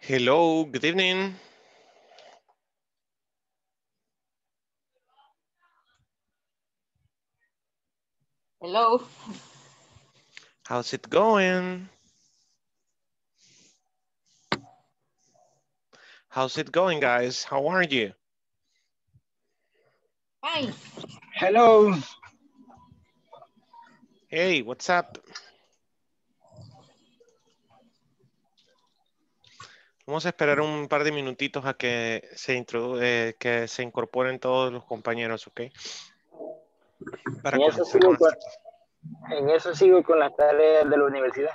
Hello, good evening. Hello. How's it going? How's it going, guys? How are you? Hi. Hello. Hey, what's up? Vamos a esperar un par de minutitos a que que se incorporen todos los compañeros, ¿ok? Para En eso comenzar con sigo con, nuestra clase. en eso sigo con las tareas de la universidad.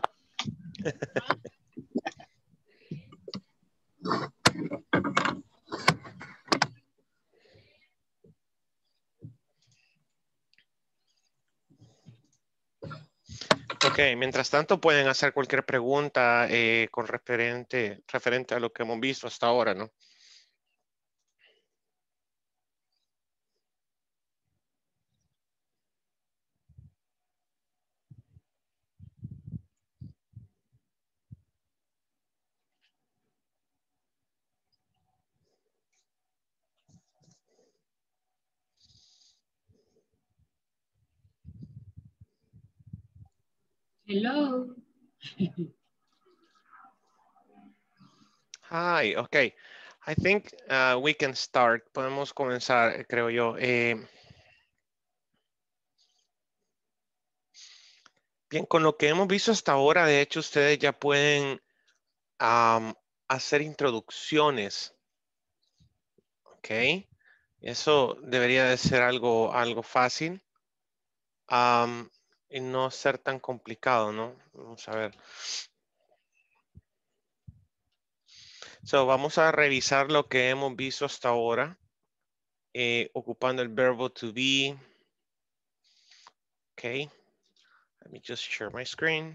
Ok, mientras tanto pueden hacer cualquier pregunta con referente a lo que hemos visto hasta ahora, ¿no? Hello. Hi, okay. I think we can start. Podemos comenzar, creo yo. Bien, con lo que hemos visto hasta ahora, de hecho, ustedes ya pueden hacer introducciones. Ok. Eso debería de ser algo fácil y no ser tan complicado, ¿no? Vamos a ver. So, vamos a revisar lo que hemos visto hasta ahora, ocupando el verbo to be. Ok. Let me just share my screen.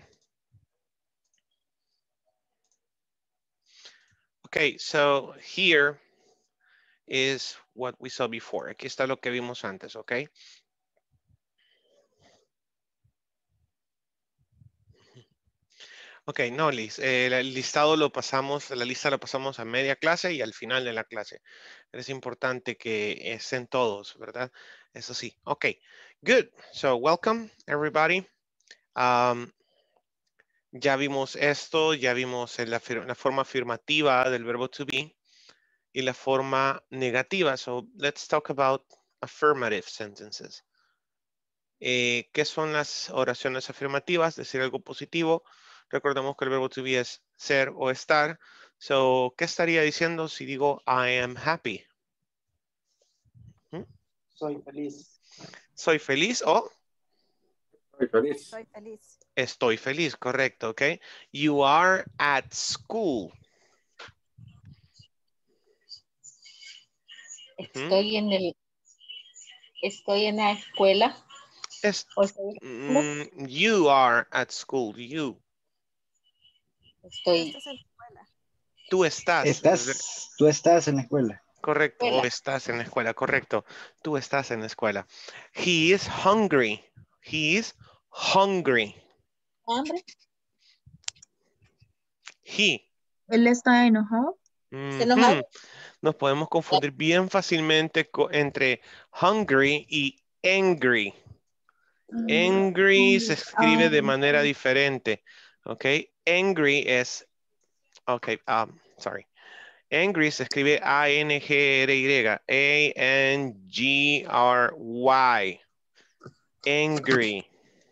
Okay, so here is what we saw before. Aquí está lo que vimos antes, ¿ok? Ok, no, Liz, el listado lo pasamos, la lista la pasamos a media clase y al final de la clase. Es importante que estén todos, ¿verdad? Eso sí. Ok, good. So, welcome, everybody. Ya vimos esto, ya vimos la forma afirmativa del verbo to be y la forma negativa. So, let's talk about affirmative sentences. ¿Qué son las oraciones afirmativas? Decir algo positivo. Recordemos que el verbo to be es ser o estar. So, ¿qué estaría diciendo si digo I am happy? ¿Mm? Soy feliz. Soy feliz o Soy feliz. Soy feliz. estoy feliz, correcto, ¿ok? You are at school. Estoy en la escuela. Es, O estoy, you are at school, you. estoy Estás en la escuela. Tú estás. Tú estás en la escuela. Correcto, o escuela. estás en la escuela, correcto. Tú estás en la escuela. He is hungry. He is hungry. ¿Hambre? He. Él está enojado. ¿Se enojado? Nos podemos confundir bien fácilmente entre hungry y angry. Angry se escribe de manera diferente. ¿Ok? Angry es... Ok, sorry. Angry se escribe A-N-G-R-Y. A-N-G-R-Y. Angry.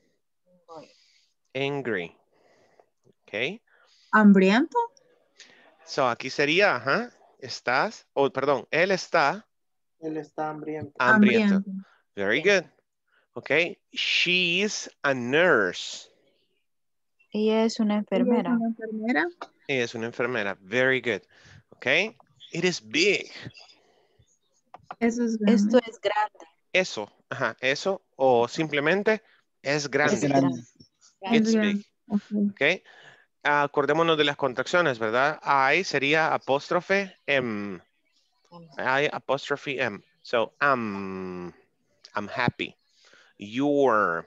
Angry. ¿Ok? Hambriento. So, aquí sería, estás, perdón, él está Él está hambriento. hambriento. Hambriento. Very good. Okay. She's a nurse. Ella es una Ella es enfermera. una enfermera. Ella es una enfermera. Very good. Okay. It is big. Eso es Esto grande. es grande. Eso, eso, o simplemente es Es grande. grande. Es It's big. grande. Ok. Okay. Acordémonos de las contracciones, ¿verdad? I sería apóstrofe M. I apostrophe M. So, I'm happy. You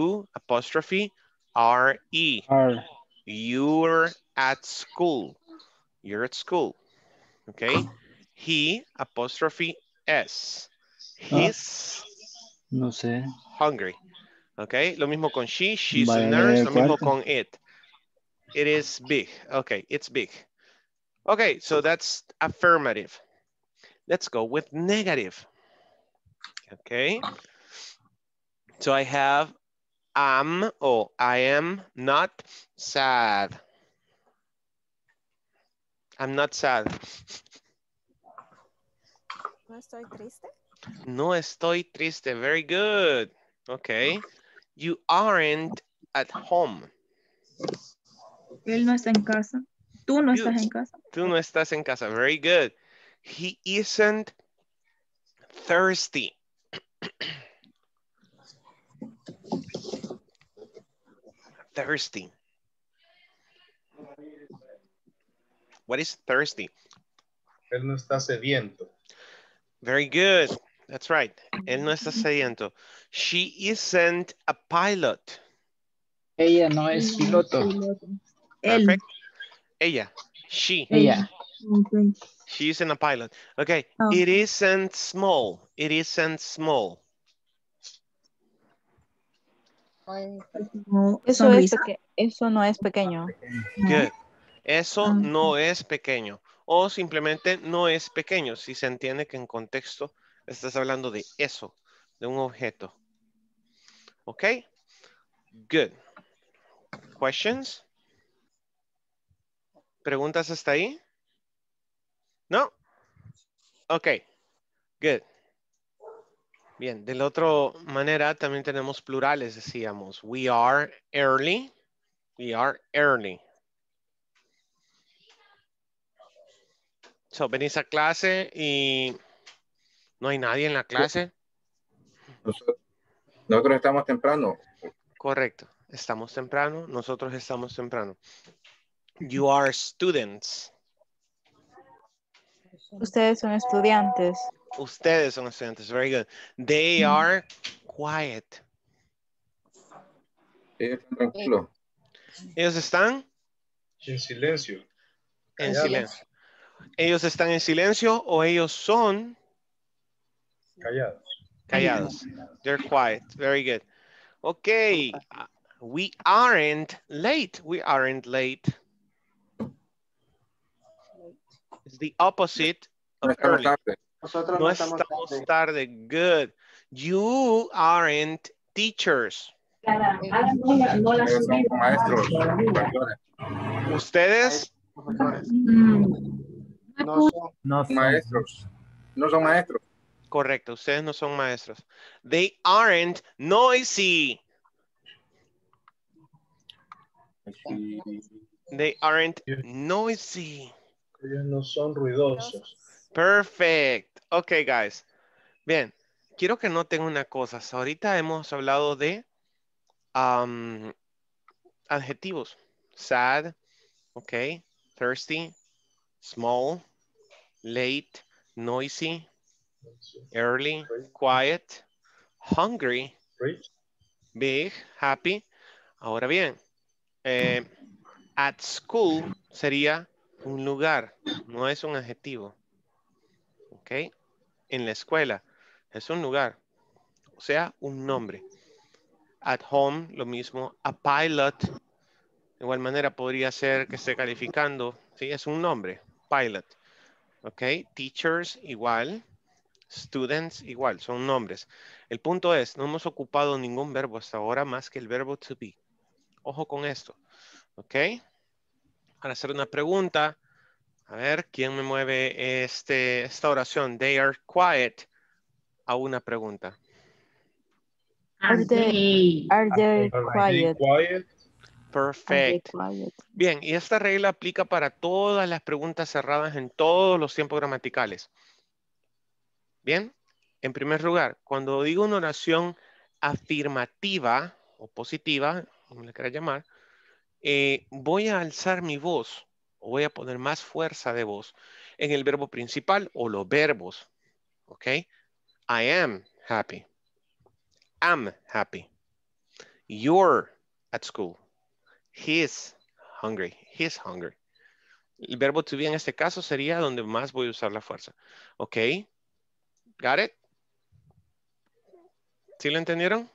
apostrophe R-E. Are You're at school. You're at school. Okay. He, apostrophe S. He's No sé. hungry. Okay. Lo mismo con she. She's a Vaya, nurse. el Lo mismo cuarto. con it. It is big. Okay. It's big. Okay. So that's affirmative. Let's go with negative. Okay. So I have am or I am not sad. I'm not sad. No estoy triste. No estoy triste. Very good. Okay. You aren't at home. Él no está en casa. Tú no You, estás en casa. tú no estás en casa. Very good. He isn't thirsty. Thirsty. What is thirsty? Él no está sediento. Very good. That's right. Él no está sediento. She isn't a pilot. Ella no es piloto. Él. Perfect. Ella. She. Ella. Ok. She isn't a pilot. Okay. Oh. It isn't small. It isn't small. Como Eso, es sonrisa. eso no es pequeño. Good. Eso Ah. no es pequeño. O simplemente no es pequeño. Si se entiende que en contexto estás hablando de eso, de un objeto. Ok. Good. Questions? ¿Preguntas hasta ahí? ¿No? Ok. Good. Bien, de la otra manera también tenemos plurales, decíamos. We are early. We are early. So, venís a clase y no hay nadie en la clase. Nosotros estamos temprano. Correcto. Estamos temprano. Nosotros estamos temprano. You are students. Ustedes son estudiantes. Ustedes son estudiantes. Very good. They are quiet. Ellos están tranquilos. Ellos están En silencio. en Callados. silencio. Ellos están en silencio o ellos son Callados. callados. They're quiet. Very good. Okay. We aren't late. We aren't late. It's the opposite No of estamos early. tarde. Nosotros No estamos tarde. Good. You aren't teachers. Ellos son maestros. Profesores. Ustedes No son. No son. Maestros. No son maestros. correcto, ustedes no son maestros. They aren't noisy. Sí. They aren't noisy. Ellos no son ruidosos. Perfect. Okay, guys. Bien, quiero que noten una cosa. Hasta ahorita hemos hablado de adjetivos. Sad, okay, thirsty, small, late, noisy, early, quiet, hungry, Rich. big, happy. Ahora bien, at school sería un lugar, no es un adjetivo. ¿Ok? En la escuela es un lugar, o sea, un nombre. At home, lo mismo. A pilot, de igual manera podría ser que esté calificando, ¿sí? Es un nombre, pilot. ¿Ok? Teachers, igual. Students, igual, son nombres. El punto es, no hemos ocupado ningún verbo hasta ahora más que el verbo to be. Ojo con esto, ¿ok? Para hacer una pregunta, a ver, ¿quién me mueve esta oración? They are quiet. A una pregunta. Are they Are they quiet? quiet? Perfect. Quiet. Bien, y esta regla aplica para todas las preguntas cerradas en todos los tiempos gramaticales. Bien, en primer lugar, cuando digo una oración afirmativa o positiva, como le quieras llamar, voy a alzar mi voz o voy a poner más fuerza de voz en el verbo principal o los verbos. ¿Ok? I am happy. Am happy. You're at school. He's hungry. He's hungry. El verbo to be en este caso sería donde más voy a usar la fuerza. ¿Ok? ¿Got it? ¿Sí lo entendieron?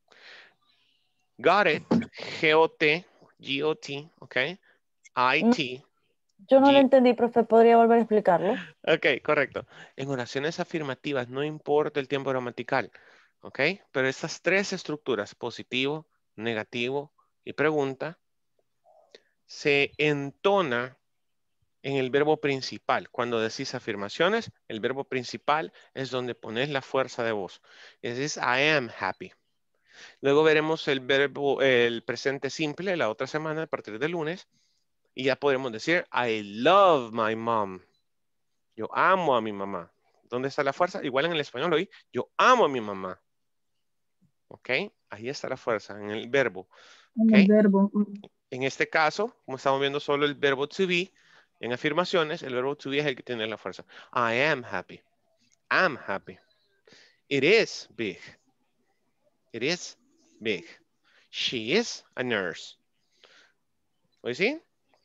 Got it. G-O-T. G-O-T. ¿Ok? I-T. Yo no lo G- entendí, profe. ¿Podría volver a explicarlo? Ok, correcto. En oraciones afirmativas no importa el tiempo gramatical. ¿Ok? Pero estas tres estructuras, positivo, negativo y pregunta, se entona en el verbo principal. Cuando decís afirmaciones, el verbo principal es donde pones la fuerza de voz. Es I am happy. Luego veremos el verbo, el presente simple la otra semana a partir del lunes. Y ya podremos decir I love my mom. Yo amo a mi mamá. ¿Dónde está la fuerza? Igual en el español hoy. Yo amo a mi mamá. ¿Ok? Ahí está la fuerza en el verbo. En ¿Ok? el verbo. En este caso, como estamos viendo solo el verbo to be, en afirmaciones, el verbo to be es el que tiene la fuerza. I am happy. I'm happy. It is big. It is big. She is a nurse. ¿Oí sí?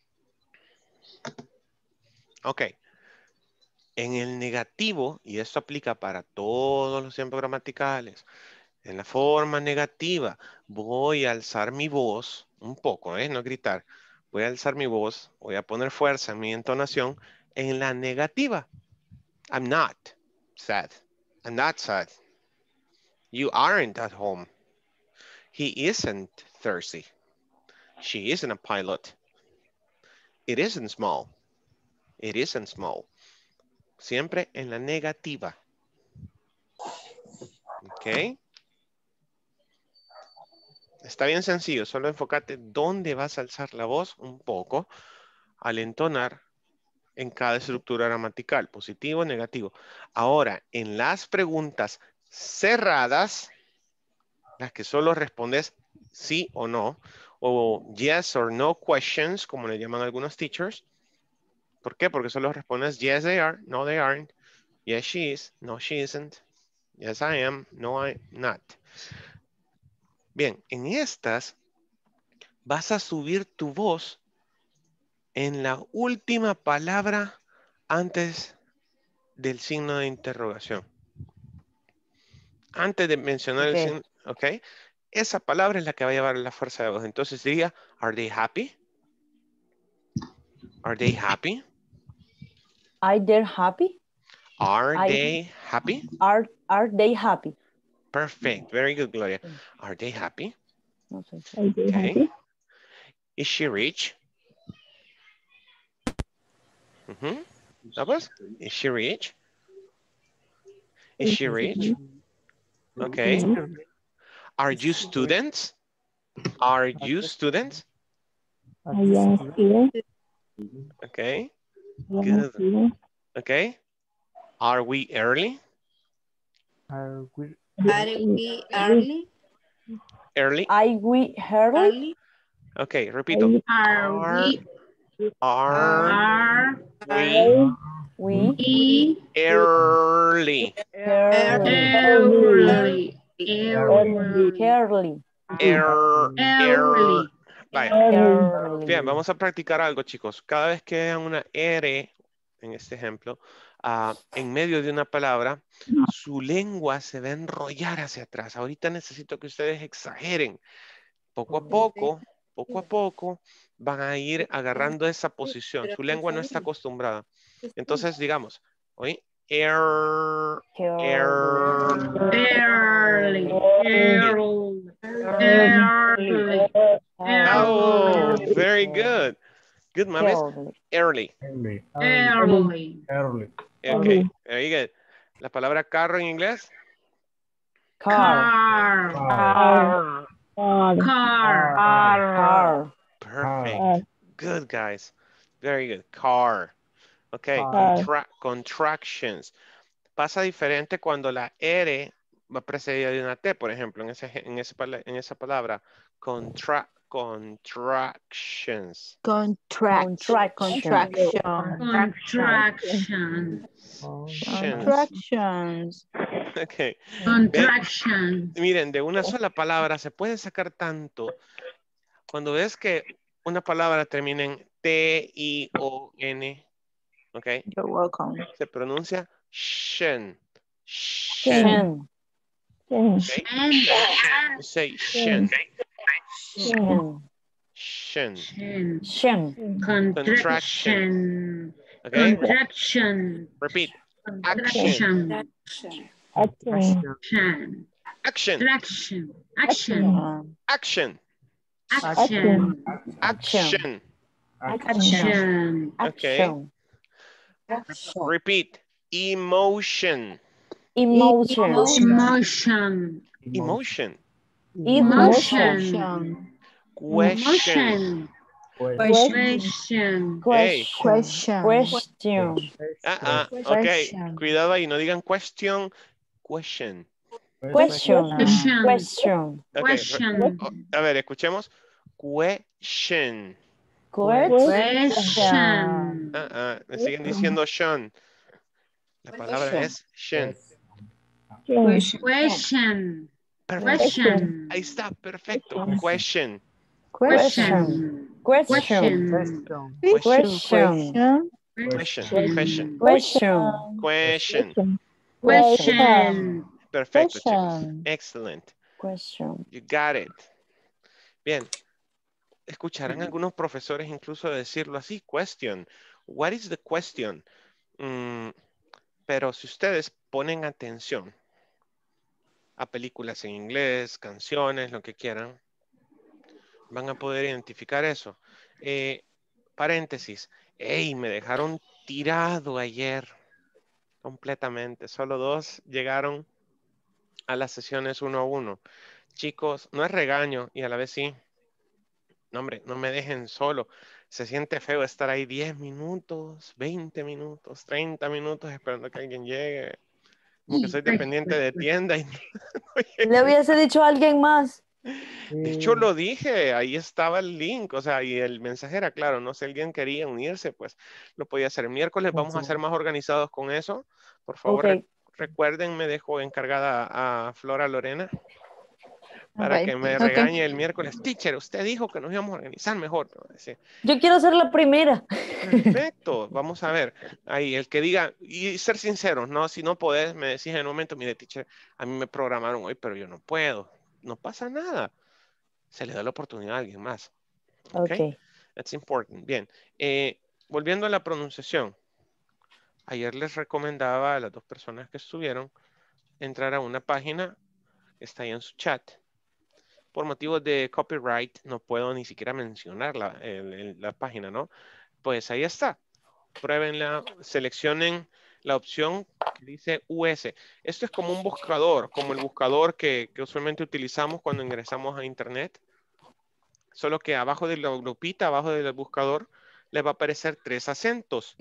Ok. En el negativo, y esto aplica para todos los tiempos gramaticales, en la forma negativa, voy a alzar mi voz un poco, no gritar. Voy a alzar mi voz, voy a poner fuerza en mi entonación en la negativa. I'm not sad. I'm not sad. You aren't at home. He isn't thirsty. She isn't a pilot. It isn't small. It isn't small. Siempre en la negativa. ¿Ok? Está bien sencillo. Solo enfócate dónde vas a alzar la voz un poco al entonar en cada estructura gramatical, positivo, negativo. Ahora, en las preguntas cerradas, las que solo respondes sí o no, o yes or no questions, como le llaman algunos teachers. ¿Por qué? Porque solo respondes yes they are, no they aren't, yes she is, no she isn't, yes I am, no I'm not. Bien, en estas vas a subir tu voz en la última palabra antes del signo de interrogación. Antes de mencionar el signo, ¿ok? Esa palabra es la que va a llevar la fuerza de voz. Entonces diga, are they happy? Are they happy? Are they happy? Are they happy? Are they happy? Perfect. Very good, Gloria. Are they happy? No sé. Okay. Is she rich? ¿Sabes? Is she rich? Is she rich? Okay. Are you students? Are you students? Okay. Good. Okay. Are we early? Are we early? Early. Are we early? Okay, repito. Are we early? Vaya. Bien, vamos a practicar algo, chicos. Cada vez que vean una R, en este ejemplo, en medio de una palabra, su lengua se va a enrollar hacia atrás. Ahorita necesito que ustedes exageren. Poco a poco, van a ir agarrando esa posición. Su lengua no está acostumbrada. Entonces, digamos, ¿oí? Oh, very good. Good, Mavis. Early. Okay, very good. La palabra carro en inglés. Car. Perfect. Good, guys. Very good. Car. Okay, contractions. Pasa diferente cuando la R va precedida de una T, por ejemplo, en esa palabra. Contractions. Okay. Miren, de una sola palabra se puede sacar tanto. Cuando ves que una palabra termina en T-I-O-N. ¿Ok? You're welcome. Se pronuncia shen. Shen. Shen. Okay? Say shen. Shen. Shen. Shen. Contraction. Okay? Contraction. Repeat. Action. Contraction. Action. Traction. Action. Action. Action. Action. Action. Okay. Repeat. Emotion. Emotion. Emotion. Emotion. Emotion. Question. Question. Hey. Question. Ok. Cuidado ahí, no digan question. Question. Question. Question. Question. Ok, Question. A ver, escuchemos. Question. Question. Me siguen diciendo Sean. La palabra es Shen. Question. Perfecto. Question. Ahí está, perfecto. Question. Question. Question. Question. Question. Question. Question. Question. Perfecto, chicos. Excellent. Question. You got it. Bien. Escucharán algunos profesores incluso decirlo así. Question. What is the question? Pero si ustedes ponen atención a películas en inglés, canciones, lo que quieran, van a poder identificar eso. Paréntesis. Hey, me dejaron tirado ayer completamente. Solo 2 llegaron a las sesiones 1 a 1. Chicos, no es regaño y a la vez sí. No, hombre, no me dejen solo. Se siente feo estar ahí 10 minutos, 20 minutos, 30 minutos esperando que alguien llegue. Como que soy dependiente de tienda y no Le hubiese dicho a alguien más. De hecho, lo dije, ahí estaba el link, o sea, y el mensaje era claro, no sé, alguien quería unirse, pues lo podía hacer. El miércoles vamos a ser más organizados con eso. Por favor, Ok. recuerden, me dejo encargada a Flora Lorena para Ok. que me regañe el miércoles. Teacher, usted dijo que nos íbamos a organizar mejor. Sí. Yo quiero ser la primera. Perfecto, vamos a ver. Ahí, el que diga, y ser sinceros, ¿no? Si no podés, me decís en un momento, mire, teacher, a mí me programaron hoy, pero yo no puedo. No pasa nada. Se le da la oportunidad a alguien más. Ok. That's important. Bien. Volviendo a la pronunciación. Ayer les recomendaba a las 2 personas que estuvieron entrar a una página que está ahí en su chat. Por motivos de copyright no puedo ni siquiera mencionar la página, ¿no? Pues ahí está. Pruébenla, seleccionen la opción que dice US. Esto es como un buscador, como el buscador que usualmente utilizamos cuando ingresamos a internet. Solo que abajo de la lupita, abajo del buscador, les va a aparecer 3 acentos.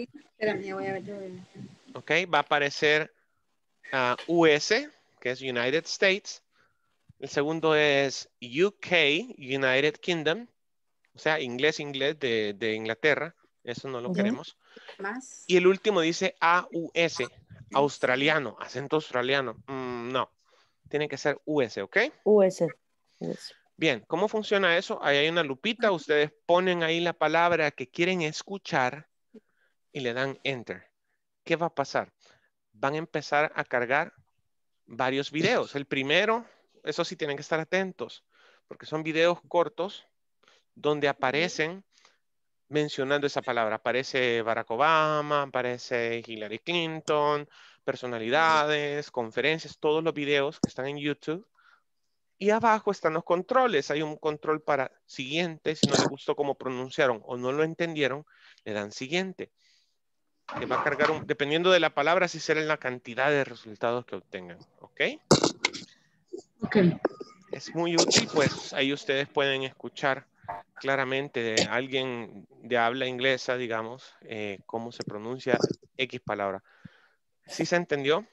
Ok, va a aparecer US, que es United States. El segundo es UK, United Kingdom. O sea, inglés de Inglaterra. Eso no lo queremos. Y el último dice AUS, australiano, acento australiano. No, tiene que ser US, ¿ok? US. Bien, ¿cómo funciona eso? Ahí hay una lupita, ustedes ponen ahí la palabra que quieren escuchar y le dan Enter. ¿Qué va a pasar? Van a empezar a cargar varios videos. El primero, eso sí tienen que estar atentos, porque son videos cortos donde aparecen mencionando esa palabra. Aparece Barack Obama, aparece Hillary Clinton, personalidades, conferencias, todos los videos que están en YouTube. Y abajo están los controles. Hay un control para siguiente. Si no les gustó cómo pronunciaron o no lo entendieron, le dan siguiente. Que va a cargar, dependiendo de la palabra, si será la cantidad de resultados que obtengan. ¿Ok? Ok. Es muy útil, pues ahí ustedes pueden escuchar claramente de alguien de habla inglesa, digamos, cómo se pronuncia X palabra. ¿Sí se entendió?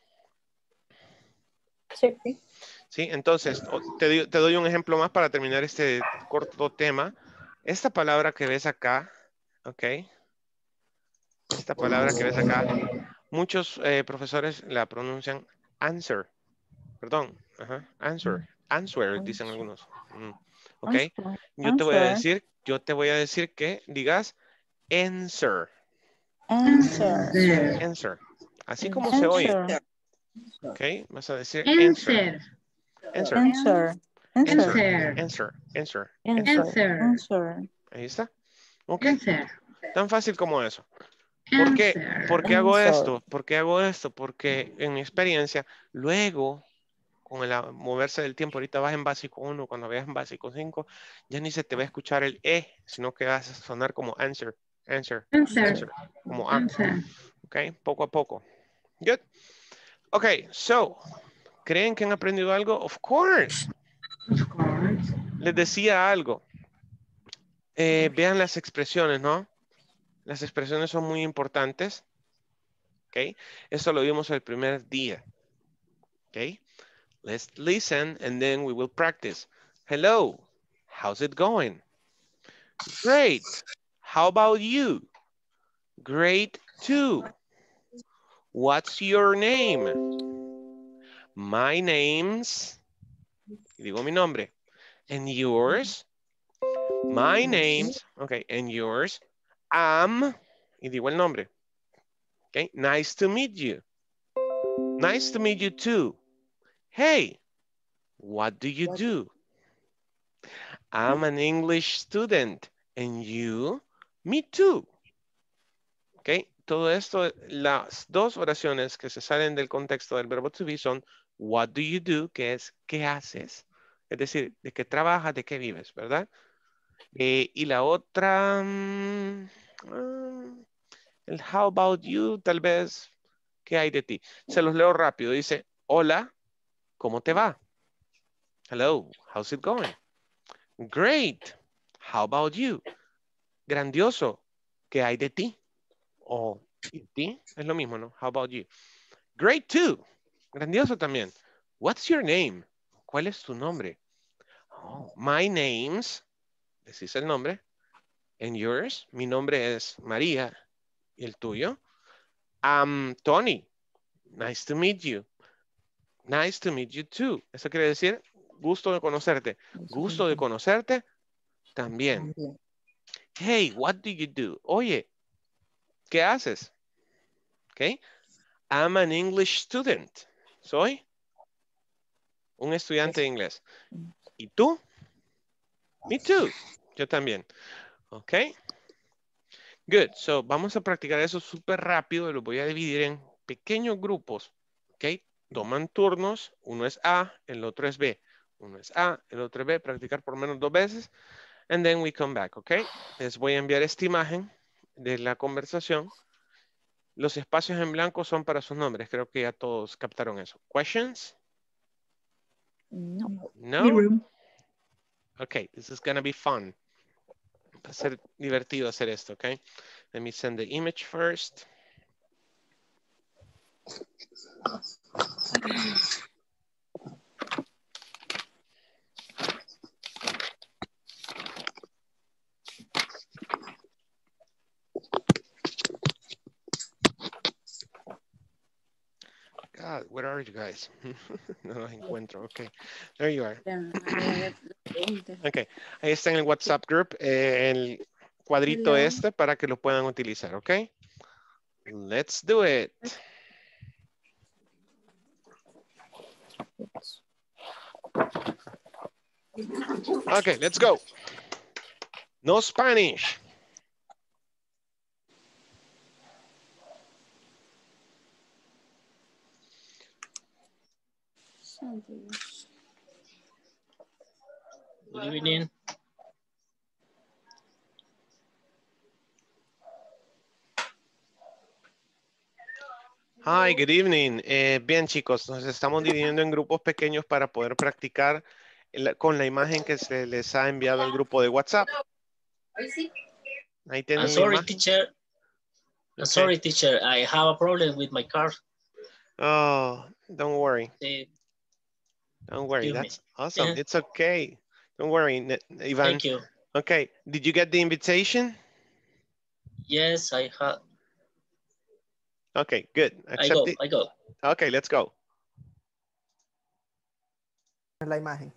Sí. Sí, entonces te doy un ejemplo más para terminar este corto tema. Esta palabra que ves acá, ¿ok? Esta palabra que ves acá, muchos profesores la pronuncian answer. Perdón, answer, dicen algunos. ¿Ok? Yo te voy a decir que digas answer. Answer. Answer. Así como se oye. Answer. Ok, vas a decir answer. Answer. Answer. Answer. Answer. Answer. Answer. Ahí está. Ok. Tan fácil como eso. ¿Por qué? ¿Por qué hago esto? ¿Por qué hago esto? Porque en mi experiencia, luego, con el moverse del tiempo, ahorita vas en básico 1, cuando vayas en básico 5, ya ni se te va a escuchar el E, sino que vas a sonar como answer, answer, answer, como A. Ok, poco a poco. Good. Ok, so, ¿creen que han aprendido algo? Of course. Les decía algo. Vean las expresiones, ¿no? Las expresiones son muy importantes. Ok, esto lo vimos el primer día. Ok, let's listen and then we will practice. Hello, how's it going? Great. How about you? Great too. What's your name? My name's, digo mi nombre. And yours? My name's, okay, and yours? Y digo el nombre. Okay, nice to meet you. Nice to meet you too. Hey, what do you do? I'm an English student. And you? Me too. Ok, todo esto, las dos oraciones que se salen del contexto del verbo to be son what do you do, que es ¿qué haces? Es decir, ¿de qué trabajas, de qué vives, verdad? Y la otra, el how about you, tal vez, ¿qué hay de ti? Se los leo rápido. Dice, hola, ¿cómo te va? Hello, how's it going? Great, how about you? Grandioso, ¿qué hay de ti? O ¿y ti? Es lo mismo, ¿no? How about you? Great too. Grandioso también. What's your name? ¿Cuál es tu nombre? Oh, my name's, decís el nombre. And yours? Mi nombre es María. ¿Y el tuyo? I'm Tony. Nice to meet you. Nice to meet you too. Eso quiere decir gusto de conocerte. Gusto de conocerte también. Hey, what do you do? Oye, ¿qué haces? Okay. I'm an English student. Soy un estudiante de inglés. ¿Y tú? Me too. Yo también. Ok. Good. So, vamos a practicar eso súper rápido. Lo voy a dividir en pequeños grupos. Ok. Toman turnos. Uno es A, el otro es B. Uno es A, el otro es B. Practicar por lo menos 2 veces. And then we come back. Ok. Les voy a enviar esta imagen de la conversación. Los espacios en blanco son para sus nombres. Creo que ya todos captaron eso. Questions? No. No? Okay, this is gonna be fun. Va a ser divertido hacer esto, okay? Let me send the image first. God, where are you guys? No los encuentro, okay. There you are. Okay, ahí está en el WhatsApp group, el cuadrito este para que lo puedan utilizar, okay? Let's do it. Okay, let's go. No Spanish. Good evening. Hi, good evening. Bien, chicos, nos estamos dividiendo en grupos pequeños para poder practicar con la imagen que se les ha enviado al grupo de WhatsApp. Ahí tienen I'm la sorry, imagen. teacher. Okay. Sorry, teacher. I have a problem with my car. Oh, don't worry. Don't worry. Excuse me. That's awesome. It's okay. Don't worry, Ivan. Thank you. Okay. Did you get the invitation? Yes, I have. Okay, good. Accept it. I go. Okay, let's go. La imagen.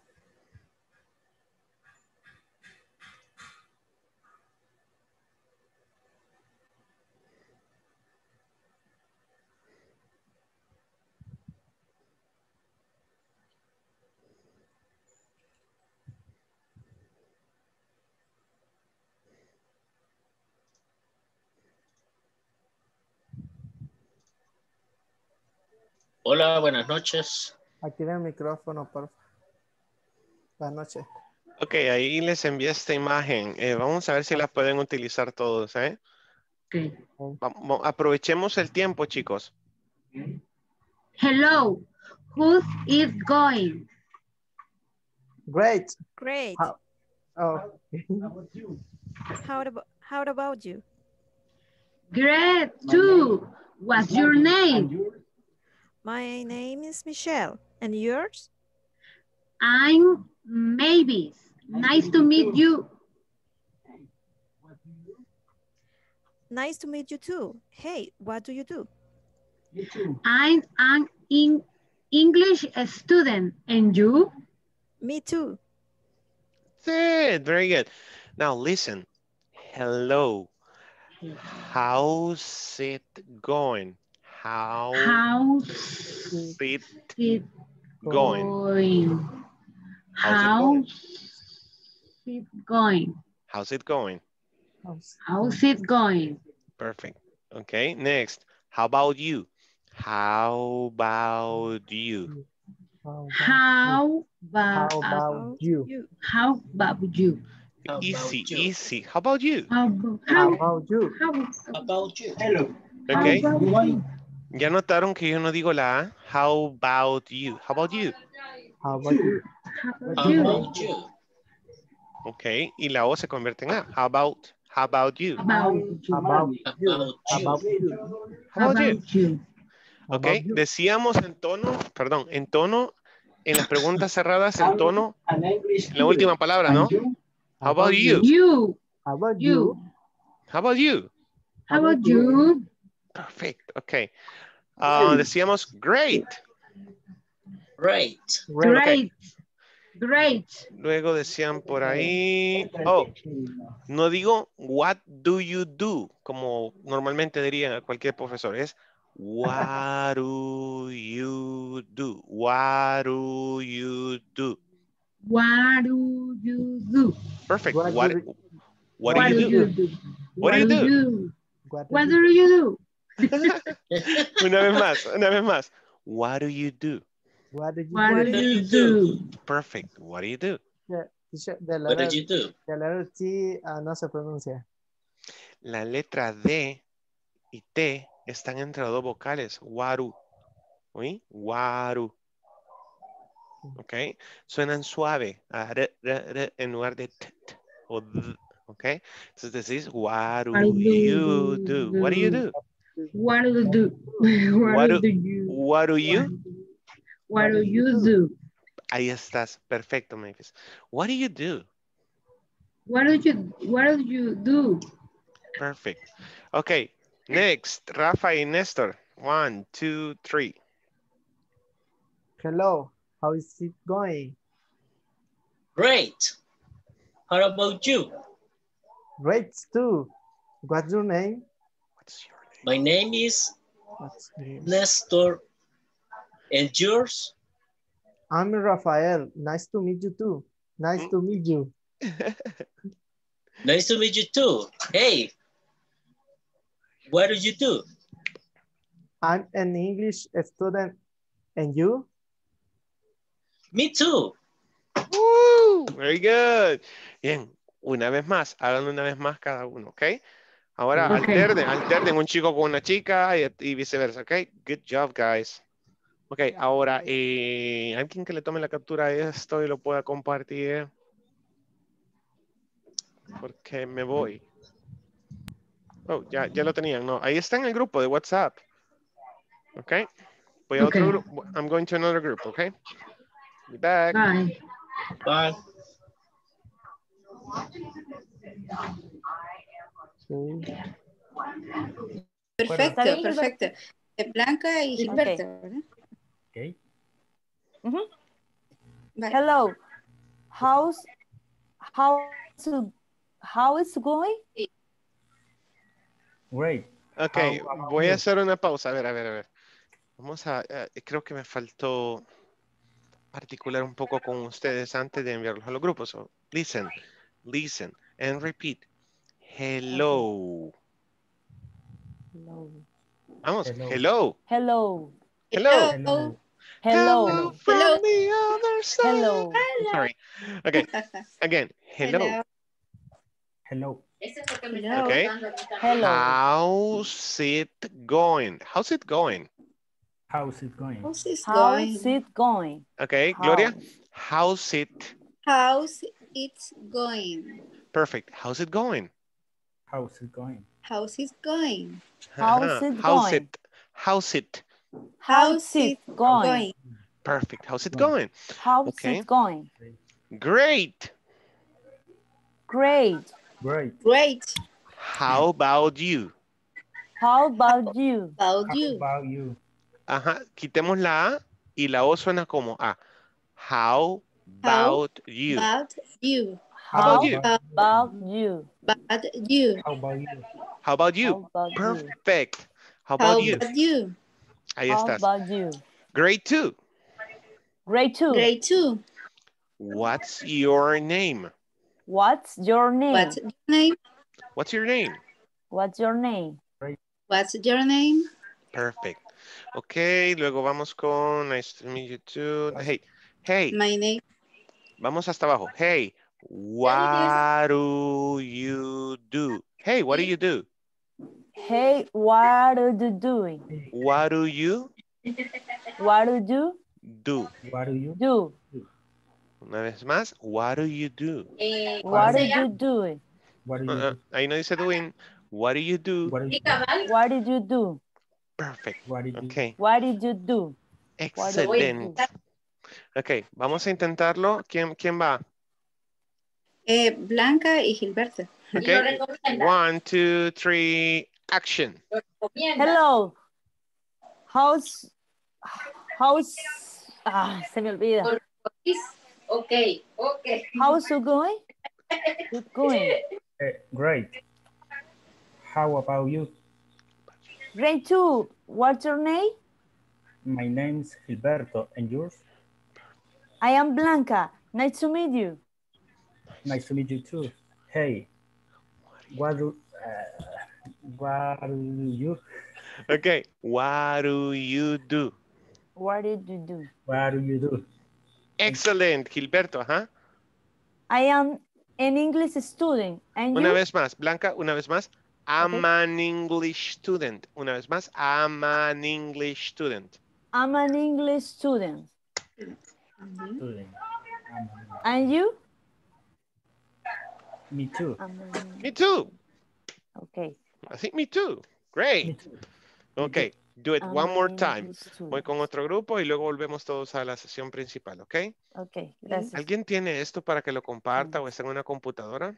Hola, buenas noches. Activa el micrófono, por favor. Buenas noches. Ok, ahí les envié esta imagen. Vamos a ver si la pueden utilizar todos, ¿eh? Okay. Aprovechemos el tiempo, chicos. Hello, who's it going? Great. Great. Oh. How about you? Great too. What's your name? My name is Michelle. And yours? I'm Mavis. Nice to meet you. Nice to meet you too. Hey, what do you do? I'm an English student. And you? Me too. Good, very good. Now listen. Hello. How's it going? How's it it going? How's it going? How's it going? How's it going? Perfect. Okay, next. How about you? How about you? How about you? How about you? Easy, easy. How about you? How about you? How about you? Hello. Okay. How about you? Ya notaron que yo no digo la A. How about you? How about you? How about you? How about you? Okay. Y la O se convierte en A. How about you? About About you? About you. About you? How about you? you? Ok, About you? decíamos en tono, perdón, en tono, en las preguntas cerradas, en tono, en la última palabra, ¿no? How about you? You. How about You. you? How about you? How about you? Perfect, ok. Decíamos great. Great. Great. Great. Luego decían por ahí, oh, no digo what do you do, como normalmente dirían a cualquier profesor, es what do you do? What do you do? What do you do? Perfect. What What do do What you do do? you do? What do you do? What do you do? Una vez más. What do you do? What do you What do you do? Perfect. What do you do? De la What did you do? de la letra T no se pronuncia. La letra D y T están entre las dos vocales. Waru. ¿Oí? Waru. ¿Ok? Suenan suave. En lugar de t, t o d. ¿Ok? Entonces decís, what do you do? What do you do? What do you do? What do you? What do you? What do you do? Ahí estás. Perfecto, Mavis. What do you do? What do you do? Perfect. Okay. Next, Rafa y Nestor. 1, 2, 3. Hello. How is it going? Great. How about you? Great too. What's your name? What's your name? My name is What's your name? Nestor. And yours? I'm Rafael. Nice to meet you too. Nice to meet you. Nice to meet you too. Hey, what do you do? I'm an English student. And you? Me too. Woo! Very good. Bien, una vez más, hagan una vez más cada uno, ¿ok? Ahora alternen un chico con una chica y viceversa, ¿ok? Good job, guys. Ok, ahora, alguien que le tome la captura de esto y lo pueda compartir. Porque me voy. Oh, ya lo tenían, no. Ahí está en el grupo de WhatsApp. Ok. Voy a otro grupo. I'm going to another group, ok. Be back. Bye. Bye. Perfecto, perfecto. Blanca y Gilberto, ¿verdad? Okay. Vale. Hello. How is going? Great. Ok, voy a hacer una pausa. A ver. Vamos a, creo que me faltó articular un poco con ustedes antes de enviarlos a los grupos. So, listen, and repeat. Hello. Hello. Vamos, hello. Hello. Hello. Hello. Hello from the other side. Hello. Sorry. Okay. Again. Hello. Hello. Okay. Hello. How's it going? How's it going? How's it going? How's it How's going? it going? Okay, Gloria. How's it? How's it going? Perfect. How's it going? How's it going? How's it going? How's it How's going? it? How's it? How's it going? Perfect. How's it going? How's Okay. it going? Great. Great. Great. Great. How about you? How about you? About How you? about you? Ajá. Quitemos la A y la O suena como A. How about you? About you? How about you? About you? About you? How about you? How about you? How about you? Perfect. How How about you? about you? Ahí How estás. about you? Great too. Great too. Great too. What's your name? What's your name? What's your name? What's your name? What's your name? What's your name? Perfect. Ok, luego vamos con nice to meet you too. Hey. My name. Vamos hasta abajo. Hey, what do you do? Hey, what do you do? Hey, what are you doing? What do you What do you do? What do you do? Una vez más, what do you do? What are you doing? What do you do? Ahí no dice doing. What do you do? What do you do? What did you do? Perfect. What did you Ok, What did you do? What did you excelente. do? Ok, vamos a intentarlo. ¿Quién va? Blanca y Gilberto. Ok, 1, 2, 3, action. Hello. How's se me olvida. Okay. How's it going? It going. Great. How about you? Great too. What's your name? My name's Gilberto. And yours? I am Blanca. Nice to meet you. Nice to meet you too. Hey, what do you? Ok, what do you do? What did you do? What do you do? Excelente, Gilberto, ajá. I am an English student. And Una you? vez más, Blanca, una vez más. I'm Okay. an English student. Una vez más, I'm an English student. I'm an English student. Student. And you? Me too. Me too. Okay. I think me too. Great. Me too. Ok, do it I'm one more an time. English student. Voy con otro grupo y luego volvemos todos a la sesión principal, ¿ok? Okay, gracias. ¿Alguien tiene esto para que lo comparta o está en una computadora?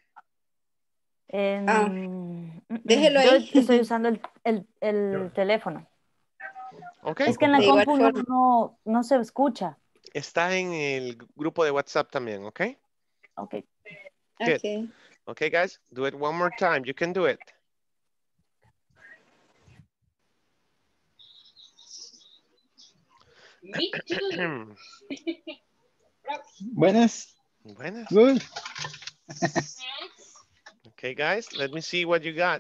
Déjelo Yo ahí. estoy usando el teléfono. Ok. Es que en la De igual compu no se escucha. Está en el grupo de WhatsApp también, ¿ok? Okay. Good. Okay. Okay, guys, do it one more time. You can do it. Me too. Buenas. Buenas. Good. Okay, guys, let me see what you got.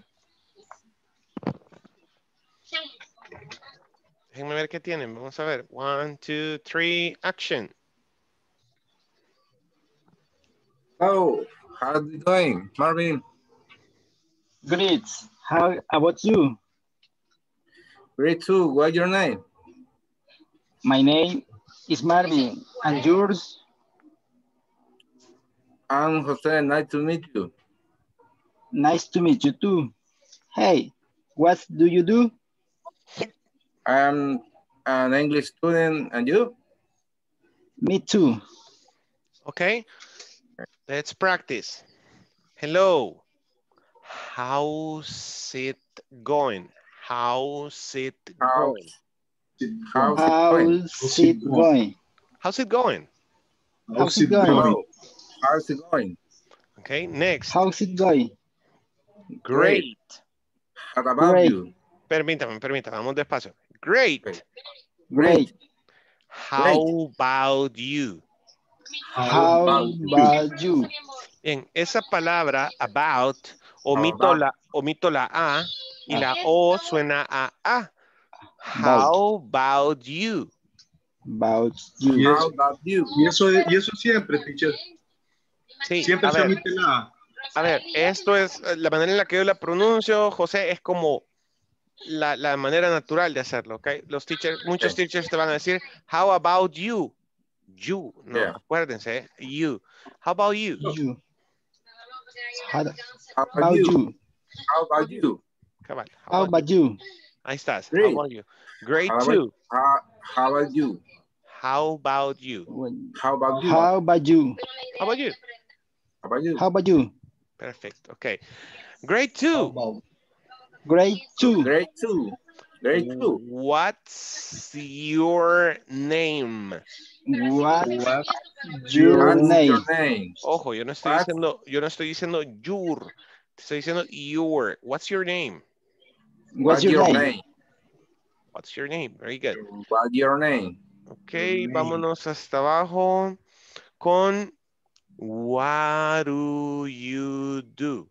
Déjenme ver qué tienen. Vamos a ver. 1, 2, 3, action. Oh, how's it going, Marvin? Great. How about you? Great too. What's your name? My name is Marvin. And yours? I'm Jose. Nice to meet you. Nice to meet you too. Hey, what do you do? I'm an English student, and you? Me too. Okay, let's practice. Hello. How's it going? How's it going? How's it going? How's it going? How's it going? How's it going? Hello. How's it going? Okay, next. How's it going? Great. How about Great. you? Permítame, vamos despacio. Great. Great. How about you? How about you? En esa palabra omito la A y la O suena a A. How about you? About you. Y How eso, about you? y eso siempre, teacher. Sí, Siempre a se ver. omite la A. A ver, esto es la manera en la que yo la pronuncio, José, es como la manera natural de hacerlo, ¿ok? Los teachers, muchos teachers te van a decir, how about you? You, no, Yeah. acuérdense, you. How about you? You. How How about about you? you? How about you? Cabal, How about you? Ahí estás. Great. How about you? Grade How 2. how about you? How about you? How about you? How about you? How about you? How about you? How about you? Perfect. Okay. Grade 2. Grade 2. Grade 2. Grade 2. What's your name? What What? your What's name? your name? Ojo, yo no estoy diciendo your. Te estoy diciendo your. What's your name? What's your name? What's your name? Very good. What's your name? Ok, vámonos hasta abajo con what do you do?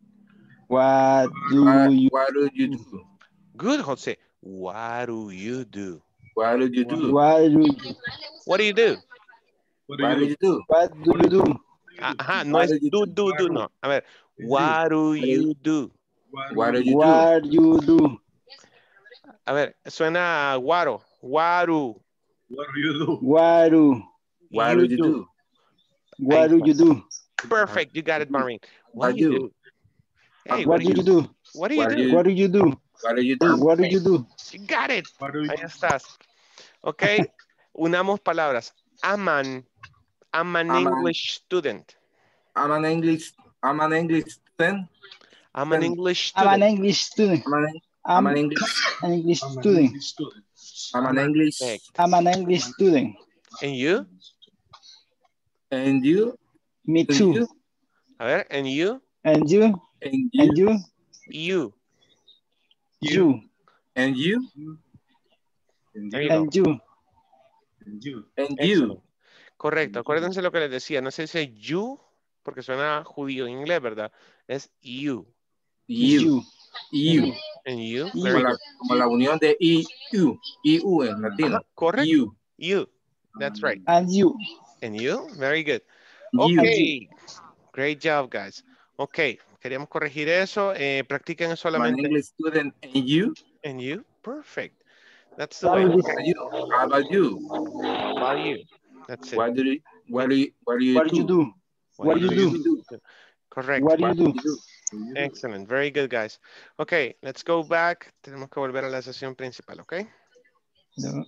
What do you do? Good, Jose. What do you do? What do you do? What do you What do you do? What do you do? What do you do? Ajá, no es do, no. A ver, what do you do? What do you do? What you do? A ver, suena a guaro. Guaru. What do you do? What do What do you do? what do you do? Perfect, you got it, Marvin. What do you do? Hey, What do you do? What do you do? What do you do? What do you Hey, do? what do you do? You got it. What do you Ahí estás. Ok, unamos palabras. I'm an English student. I'm an English student. I'm an English I'm an student. English student. I'm an English student. I'm an English. I'm an English student. And you? And you? Me And too. you? A ver, and you? And you? And you? And you? You. You. And you? There you go. And you. And you. And you? Correcto, acuérdense lo que les decía, no se dice you, porque suena judío en inglés, ¿verdad? Es you. You. You. And you, You. very good. Como la unión de IU en latino. Ajá, correcto. You. You, that's right. And you. And you, very good. You. Okay, great job, guys. Ok, queríamos corregir eso. Practiquen I'm an solamente. English student. And you? And you, perfect. That's the way. Okay. How about you? How about you? That's it. What do you do? What do you do? What do you do? Correct. What do you do? Excellent. Very good, guys. Okay, let's go back. Tenemos que volver a la sesión principal, okay? No.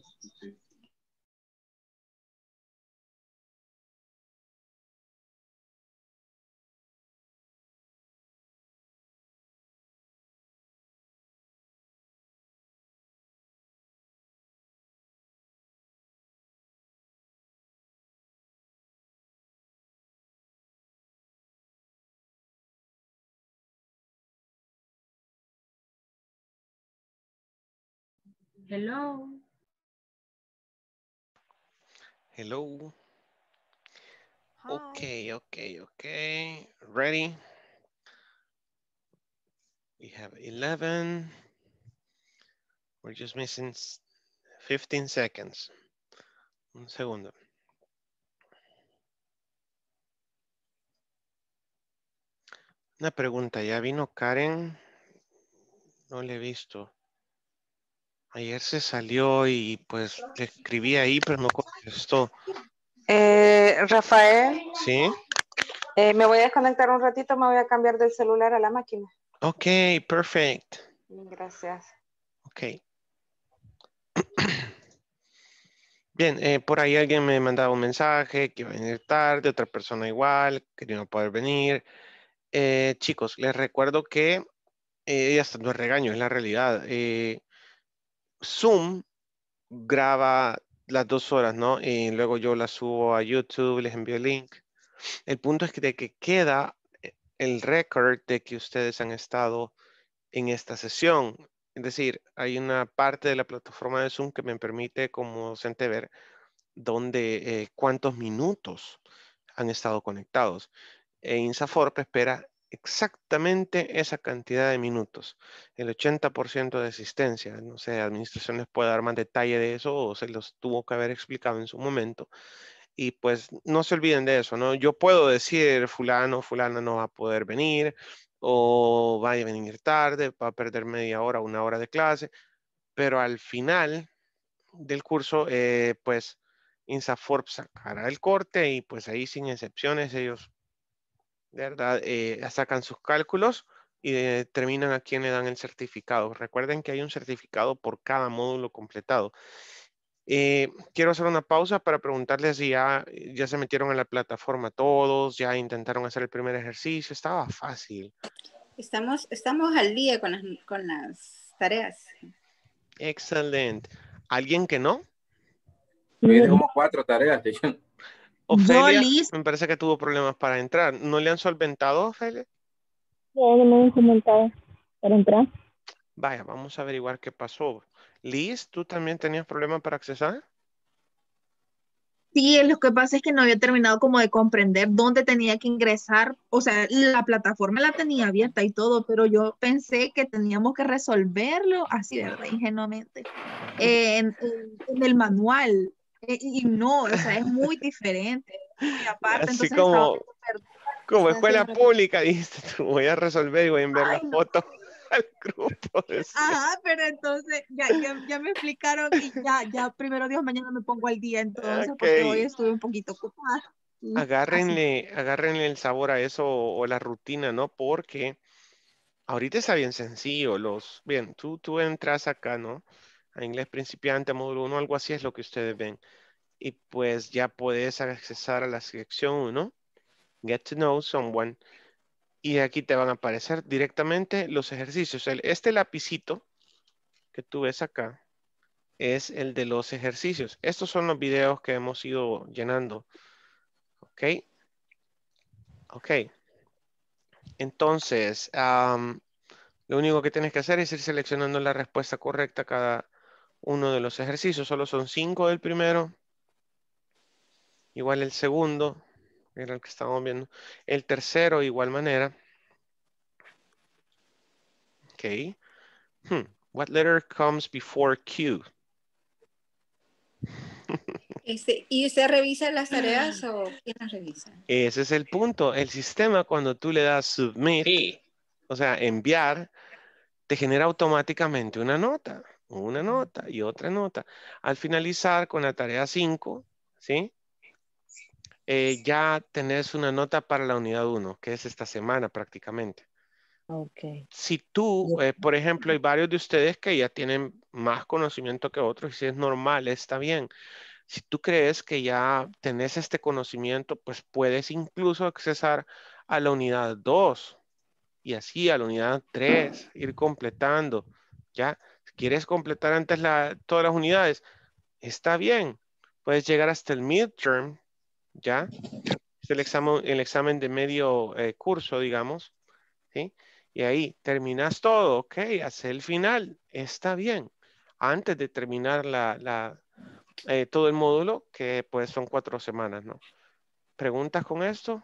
Hello. Hello. Hi. Okay. Ready? We have 11. We're just missing 15 seconds. Un segundo. Una pregunta, ¿ya vino Karen? No le he visto. Ayer se salió y pues le escribí ahí, pero no contestó. Rafael, ¿Sí? me voy a desconectar un ratito, me voy a cambiar del celular a la máquina. Ok, perfect. Gracias. Ok. Bien, por ahí alguien me mandaba un mensaje que iba a venir tarde, otra persona igual, que no iba a poder venir. Chicos, les recuerdo que, y hasta no es regaño, es la realidad. Zoom graba las 2 horas, ¿no? Y luego yo las subo a YouTube, les envío el link. El punto es que, de que queda el récord de que ustedes han estado en esta sesión. Es decir, hay una parte de la plataforma de Zoom que me permite como docente ver cuántos minutos han estado conectados. INSAFORP espera exactamente esa cantidad de minutos, el 80% de asistencia. No sé, administración les puede dar más detalle de eso o se los tuvo que haber explicado en su momento. Y pues no se olviden de eso, ¿no? Yo puedo decir fulano, fulana no va a poder venir o va a venir tarde, va a perder media hora, una hora de clase, pero al final del curso, pues INSAFORP sacará el corte y pues ahí sin excepciones ellos, de verdad, sacan sus cálculos y determinan a quién le dan el certificado. Recuerden que hay un certificado por cada módulo completado. Quiero hacer una pausa para preguntarles si ya se metieron en la plataforma todos, ya intentaron hacer el primer ejercicio. Estaba fácil. Estamos al día con las tareas. Excelente. ¿Alguien que no? Tiene como 4 tareas, de hecho. Ofelia, Liz. me parece que tuvo problemas para entrar. ¿No le han solventado, Ofelia? No me han comentado para entrar. Vaya, vamos a averiguar qué pasó. Liz, ¿tú también tenías problemas para accesar? Sí, lo que pasa es que no había terminado como de comprender dónde tenía que ingresar. O sea, la plataforma la tenía abierta y todo, pero yo pensé que teníamos que resolverlo así, ¿verdad? Ingenuamente. En el manual. Y no, o sea, es muy diferente, muy aparte. Así Entonces estaba como, medio perdida. como Entonces, escuela sí, pública, dijiste tú, voy a resolver y voy a enviar la ay, no. foto al grupo. Ajá, pero entonces ya me explicaron y ya primero Dios, mañana me pongo al día entonces, Ok. porque hoy estuve un poquito ocupada. Sí, así. Agárrenle el sabor a eso o la rutina, ¿no? Porque ahorita está bien sencillo. Bien, tú entras acá, ¿no? A inglés principiante, módulo 1, algo así es lo que ustedes ven. Y pues ya puedes accesar a la sección 1, Get to Know Someone. Y aquí te van a aparecer directamente los ejercicios. Este lapicito que tú ves acá es el de los ejercicios. Estos son los videos que hemos ido llenando. ¿Ok? Ok. Entonces, lo único que tienes que hacer es ir seleccionando la respuesta correcta a cada uno de los ejercicios. Solo son 5 del primero. Igual el segundo, era el que estábamos viendo. El tercero, igual manera. Ok. What letter comes before Q? ¿Y usted revisa las tareas o quién las revisa? Ese es el punto. El sistema, cuando tú le das submit, Sí. o sea, enviar, te genera automáticamente una nota y otra nota. Al finalizar con la tarea 5, ¿sí? Ya tenés una nota para la unidad 1, que es esta semana prácticamente. Okay. Si tú, por ejemplo, hay varios de ustedes que ya tienen más conocimiento que otros, y si es normal, está bien. Si tú crees que ya tenés este conocimiento, pues puedes incluso accesar a la unidad 2 y así a la unidad 3, ir completando. ¿Ya? Si quieres completar antes todas las unidades, está bien. Puedes llegar hasta el midterm, ¿ya? Es el examen de medio curso, digamos, ¿sí? Y ahí terminas todo, ok, hace el final, está bien. Antes de terminar todo el módulo, que pues son 4 semanas, ¿no? ¿Preguntas con esto?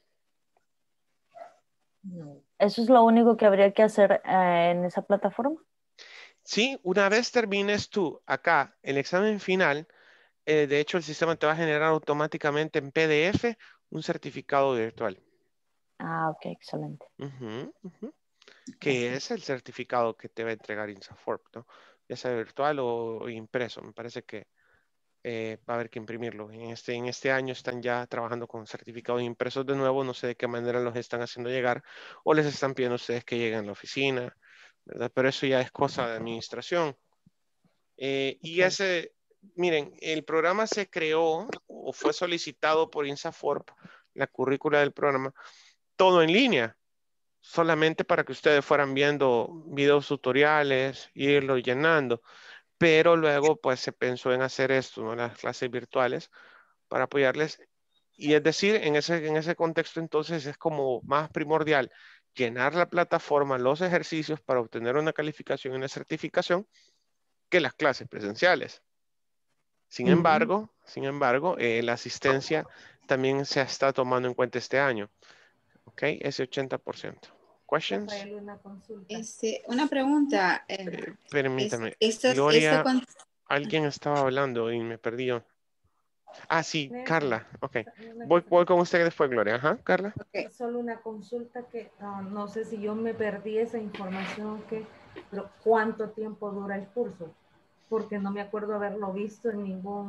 No. ¿Eso es lo único que habría que hacer en esa plataforma? Sí, una vez termines tú acá el examen final, de hecho el sistema te va a generar automáticamente en PDF un certificado virtual. Ah, ok, excelente. Que es el certificado que te va a entregar INSAFORP, ¿no? Ya sea virtual o impreso. Me parece que va a haber que imprimirlo. En este año están ya trabajando con certificados impresos de nuevo. No sé de qué manera los están haciendo llegar o les están pidiendo a ustedes que lleguen a la oficina, ¿verdad? Pero eso ya es cosa de administración. Y miren, el programa se creó o fue solicitado por INSAFORP, la currícula del programa, todo en línea, solamente para que ustedes fueran viendo videos tutoriales, irlo llenando. Pero luego pues se pensó en hacer esto, ¿no? Las clases virtuales para apoyarles. Y es decir, en ese contexto entonces es como más primordial llenar la plataforma, los ejercicios para obtener una calificación y una certificación que las clases presenciales. Sin embargo, la asistencia también se está tomando en cuenta este año. Ok, ese 80%. Questions? Rafael, una consulta. Una pregunta. Permítame. Este Gloria, alguien estaba hablando y me perdí yo. Ah, sí, Carla. Ok. Voy con usted después, Gloria. Ajá, Carla. Solo una consulta que no sé si yo me perdí esa información, pero ¿cuánto tiempo dura el curso? Porque no me acuerdo haberlo visto en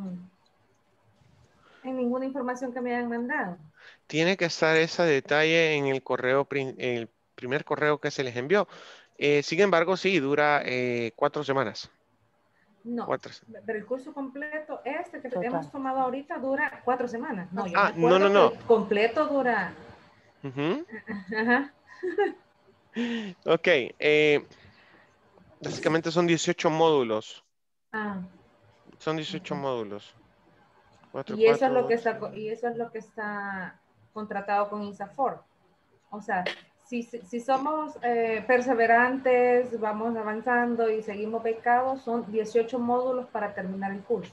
ninguna información que me hayan mandado. Tiene que estar ese detalle en el correo, el primer correo que se les envió. Sin embargo, sí, dura 4 semanas. No, 4. pero el curso completo, que hemos tomado ahorita, dura 4 semanas. No, yo Ah, me acuerdo no. que el completo dura... Ajá. Ok, básicamente son 18 módulos. Son 18 módulos. 4, Y eso 4, es lo que 8. está, y eso es lo que está contratado con ISAFOR. O sea, si somos perseverantes, vamos avanzando y seguimos becados, son 18 módulos para terminar el curso.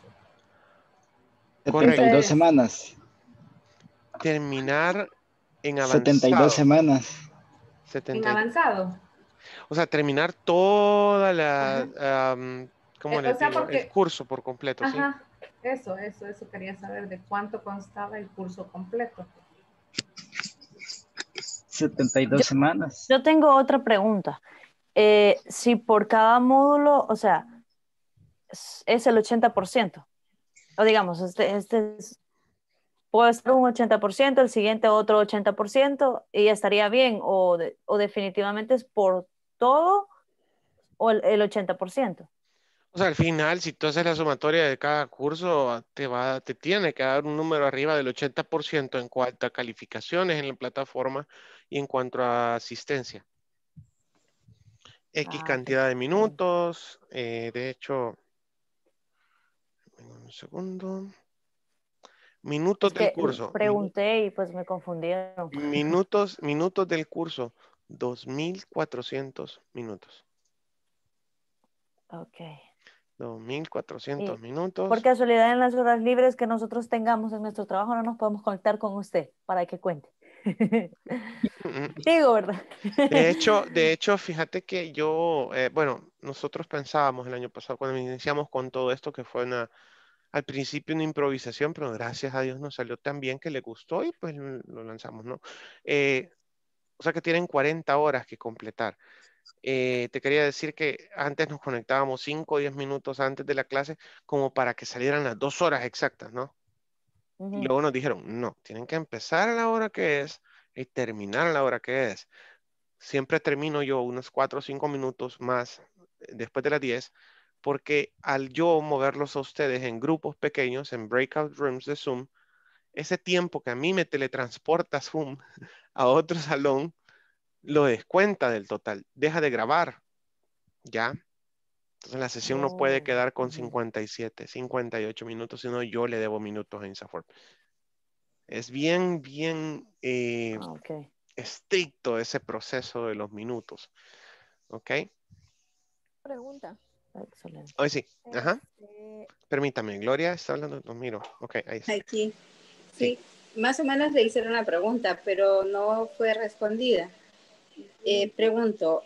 72 semanas. Terminar en avanzado. 72 semanas. En avanzado. O sea, terminar toda la, ¿cómo le digo? Porque, el curso por completo, ajá, sí. Eso quería saber de cuánto constaba el curso completo. 72 semanas. Yo tengo otra pregunta. Si por cada módulo, o sea, es el 80%, o digamos, puede ser un 80%, el siguiente otro 80%, y ya estaría bien, o definitivamente es por todo, o el 80%. O sea, al final, si tú haces la sumatoria de cada curso, te tiene que dar un número arriba del 80% en cuanto a calificaciones en la plataforma y en cuanto a asistencia. X cantidad de minutos, de hecho, un segundo. Minutos del curso. Pregunté y pues me confundieron. Minutos del curso, 2.400 minutos. Ok. 2.400 minutos. Por casualidad, en las horas libres que nosotros tengamos en nuestro trabajo, no nos podemos conectar con usted para que cuente. Digo, ¿verdad? De hecho, fíjate que yo, bueno, nosotros pensábamos el año pasado cuando iniciamos con todo esto que fue al principio una improvisación, pero gracias a Dios nos salió tan bien que le gustó y pues lo lanzamos, ¿no? O sea que tienen 40 horas que completar. Te quería decir que antes nos conectábamos 5 o 10 minutos antes de la clase como para que salieran las 2 horas exactas, ¿no? Y luego nos dijeron, no, tienen que empezar a la hora que es y terminar a la hora que es. Siempre termino yo unos 4 o 5 minutos más después de las 10, porque al yo moverlos a ustedes en grupos pequeños, en breakout rooms de Zoom, ese tiempo que a mí me teletransporta Zoom a otro salón, lo descuenta del total, deja de grabar, ¿ya? Entonces la sesión no puede quedar con 57, 58 minutos, sino yo le debo minutos a INSAFORP. Es bien estricto ese proceso de los minutos. ¿Ok? Pregunta. Excelente. Hoy sí. Ajá. Permítame, Gloria está hablando. No miro. Ok, ahí está. Aquí. Sí, más o menos le hicieron una pregunta, pero no fue respondida. Pregunto,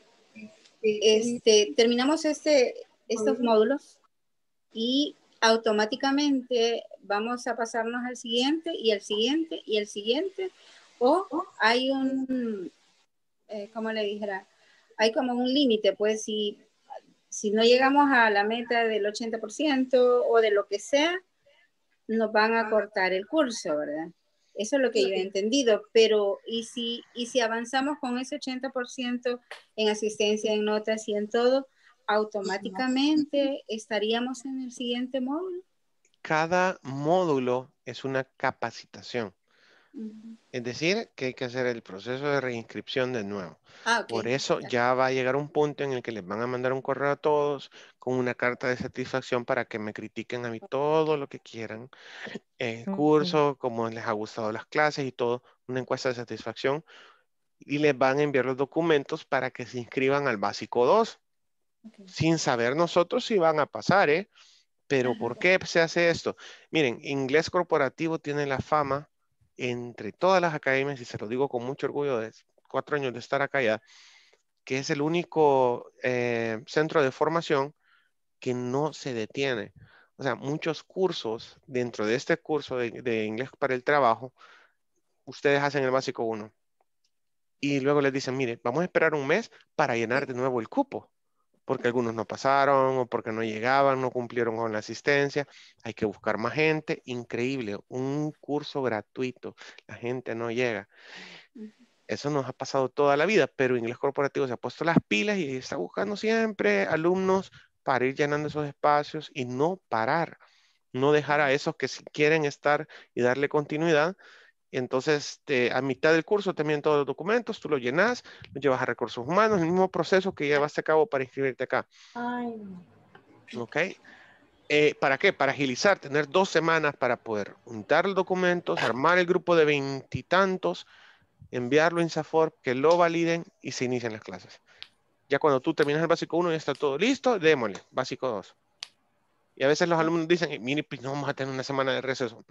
terminamos estos módulos y automáticamente vamos a pasarnos al siguiente y el siguiente y el siguiente, o hay un, ¿cómo le dijera? Hay como un límite, pues si no llegamos a la meta del 80% o de lo que sea, nos van a cortar el curso, ¿verdad? Eso es lo que yo he entendido, pero ¿y si avanzamos con ese 80% en asistencia, en notas y en todo, automáticamente estaríamos en el siguiente módulo? Cada módulo es una capacitación. Es decir, que hay que hacer el proceso de reinscripción de nuevo. Por eso ya va a llegar un punto en el que les van a mandar un correo a todos con una carta de satisfacción para que me critiquen a mí todo lo que quieran. El curso, cómo les ha gustado las clases y todo, una encuesta de satisfacción. Y les van a enviar los documentos para que se inscriban al básico 2. Sin saber nosotros si van a pasar, ¿eh? Pero ¿por qué se hace esto? Miren, inglés corporativo tiene la fama entre todas las academias, y se lo digo con mucho orgullo de 4 años de estar acá ya, que es el único centro de formación que no se detiene. O sea, muchos cursos dentro de este curso de inglés para el trabajo, ustedes hacen el básico 1. Y luego les dicen, mire, vamos a esperar un mes para llenar de nuevo el cupo. Porque algunos no pasaron o porque no llegaban, no cumplieron con la asistencia. Hay que buscar más gente. Increíble. Un curso gratuito. La gente no llega. Eso nos ha pasado toda la vida, pero Inglés Corporativo se ha puesto las pilas y está buscando siempre alumnos para ir llenando esos espacios y no parar. No dejar a esos que sí quieren estar y darle continuidad. Entonces, a mitad del curso también todos los documentos, tú los llenas, los llevas a recursos humanos, el mismo proceso que llevaste a cabo para inscribirte acá. Ay, no. ¿Ok? ¿Para qué? Para agilizar, tener 2 semanas para poder juntar los documentos, armar el grupo de 20 y tantos, enviarlo a INSAFORP, que lo validen y se inician las clases. Ya cuando tú terminas el básico 1 ya está todo listo, démosle, básico 2. Y a veces los alumnos dicen, mire, pues no vamos a tener una semana de receso.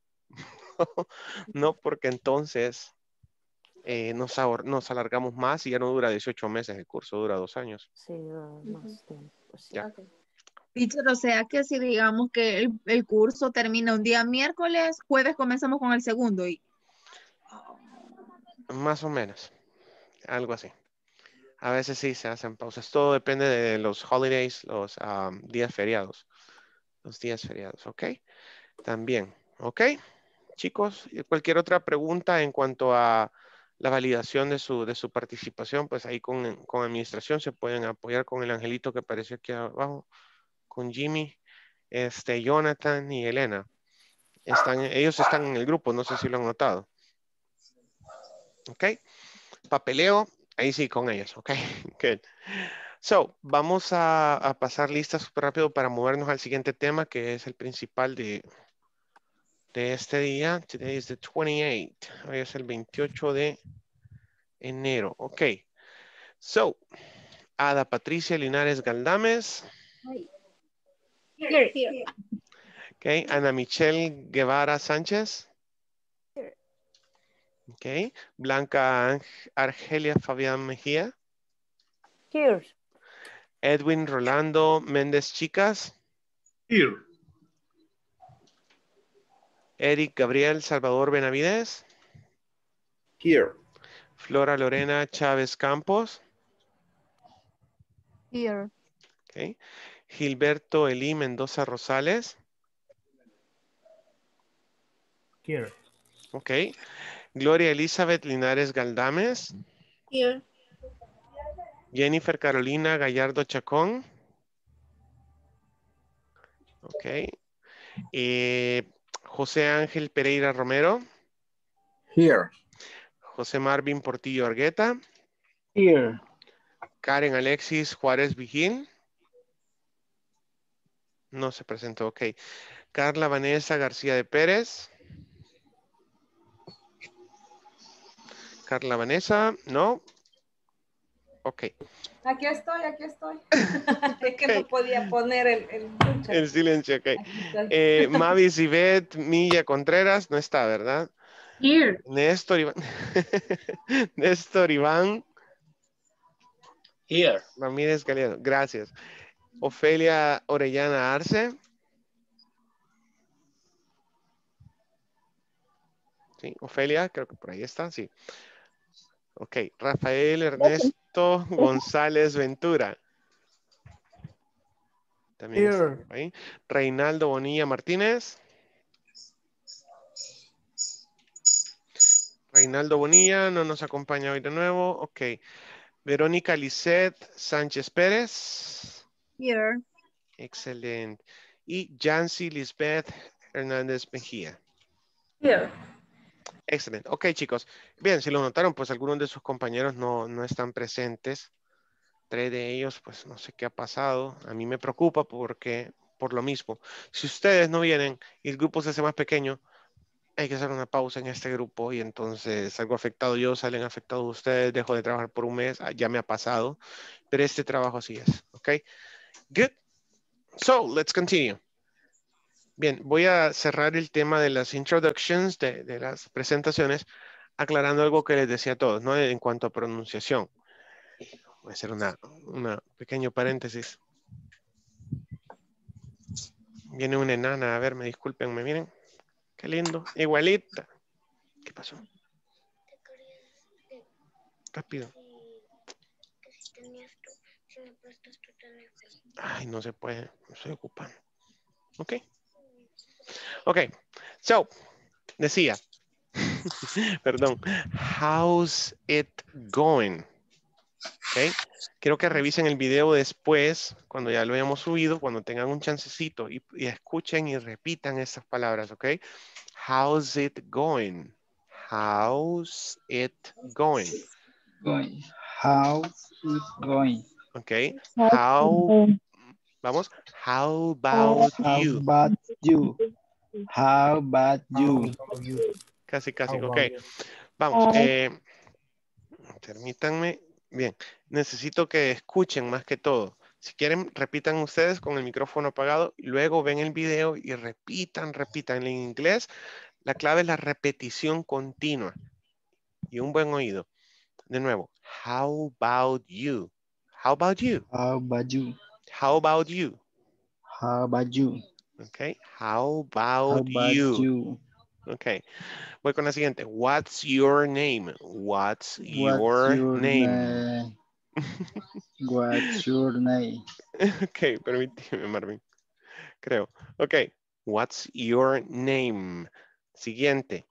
No, porque entonces nos alargamos más y ya no dura 18 meses el curso, dura 2 años. Sí, más tiempo. Sí. Ya. Teacher, o sea que si digamos que el curso termina un día miércoles, jueves comenzamos con el segundo y... Más o menos, algo así. A veces sí se hacen pausas. Todo depende de los holidays, los días feriados. Los días feriados, ¿ok? También, ¿ok? Chicos, cualquier otra pregunta en cuanto a la validación de su participación, pues ahí con administración se pueden apoyar con el angelito que apareció aquí abajo, con Jimmy, Jonathan y Elena. Ellos están en el grupo, no sé si lo han notado. ¿Ok? Papeleo, ahí sí con ellos, ¿ok? Good. So, vamos a pasar listas súper rápido para movernos al siguiente tema, que es el principal de este día. Today is the 28th. Hoy es el 28 de enero. Ok. So, Ada Patricia Linares Galdames. Here, here. Ok. Ana Michelle Guevara Sánchez. Ok. Blanca Argelia Fabián Mejía. Here. Edwin Rolando Méndez Chicas. Here. Eric Gabriel Salvador Benavides. Here. Flora Lorena Chávez Campos. Here. Okay. Gilberto Elí Mendoza Rosales. Here. Ok. Gloria Elizabeth Linares Galdames. Here. Jennifer Carolina Gallardo Chacón. Ok. José Ángel Pereira Romero. Here. José Marvin Portillo Argueta. Here. Karen Alexis Juárez Vigil. No se presentó, ok. Carla Vanessa García de Pérez. Carla Vanessa, no. Ok. Aquí estoy, aquí estoy. Es que no podía poner el silencio, ok. Mavis Ivette Milla Contreras, no está, ¿verdad? Here. Néstor Iván. Néstor Iván. Here. Ramírez Galeano, gracias. Ofelia Orellana Arce. Sí, Ofelia, creo que por ahí está, sí. Ok, Rafael Ernesto González Ventura. También está por ahí. Reinaldo Bonilla Martínez. Reinaldo Bonilla no nos acompaña hoy de nuevo. Ok. Verónica Lisset Sánchez Pérez. Here. Excelente. Y Jancy Lisbeth Hernández Mejía. Here. Excelente. Ok, chicos. Bien, si lo notaron, pues algunos de sus compañeros no están presentes. 3 de ellos, pues no sé qué ha pasado. A mí me preocupa porque, por lo mismo, si ustedes no vienen y el grupo se hace más pequeño, hay que hacer una pausa en este grupo y entonces salgo afectado yo, salen afectados ustedes, dejo de trabajar por un mes, ya me ha pasado, pero este trabajo así es, ¿ok? Good. So, let's continue. Bien, voy a cerrar el tema de las introductions, de las presentaciones, aclarando algo que les decía a todos, ¿no? En cuanto a pronunciación. Voy a hacer una pequeño paréntesis. Viene una enana, a ver, me disculpen, me miren. Qué lindo, igualita. ¿Qué pasó? Rápido. Ay, no se puede, no estoy ocupando. Ok. Ok, so, decía, perdón, how's it going? Ok, quiero que revisen el video después, cuando ya lo hayamos subido, cuando tengan un chancecito y escuchen y repitan esas palabras, ok. How's it going? How's it going? Going. How's it going? Ok, how, vamos, how about you? How about you? How about you? Casi, How ok. about you? Vamos, permítanme. Bien, necesito que escuchen más que todo. Si quieren, repitan ustedes con el micrófono apagado, y luego ven el video y repitan. En inglés, la clave es la repetición continua y un buen oído. De nuevo, how about you? How about you? How about you? How about you? How about you? Okay, how How about about you? you? Okay, voy con la siguiente. What's your name? What's your What's your name? name? What's your name? Ok, permíteme, Marvin. Creo. Ok, what's your name? Siguiente.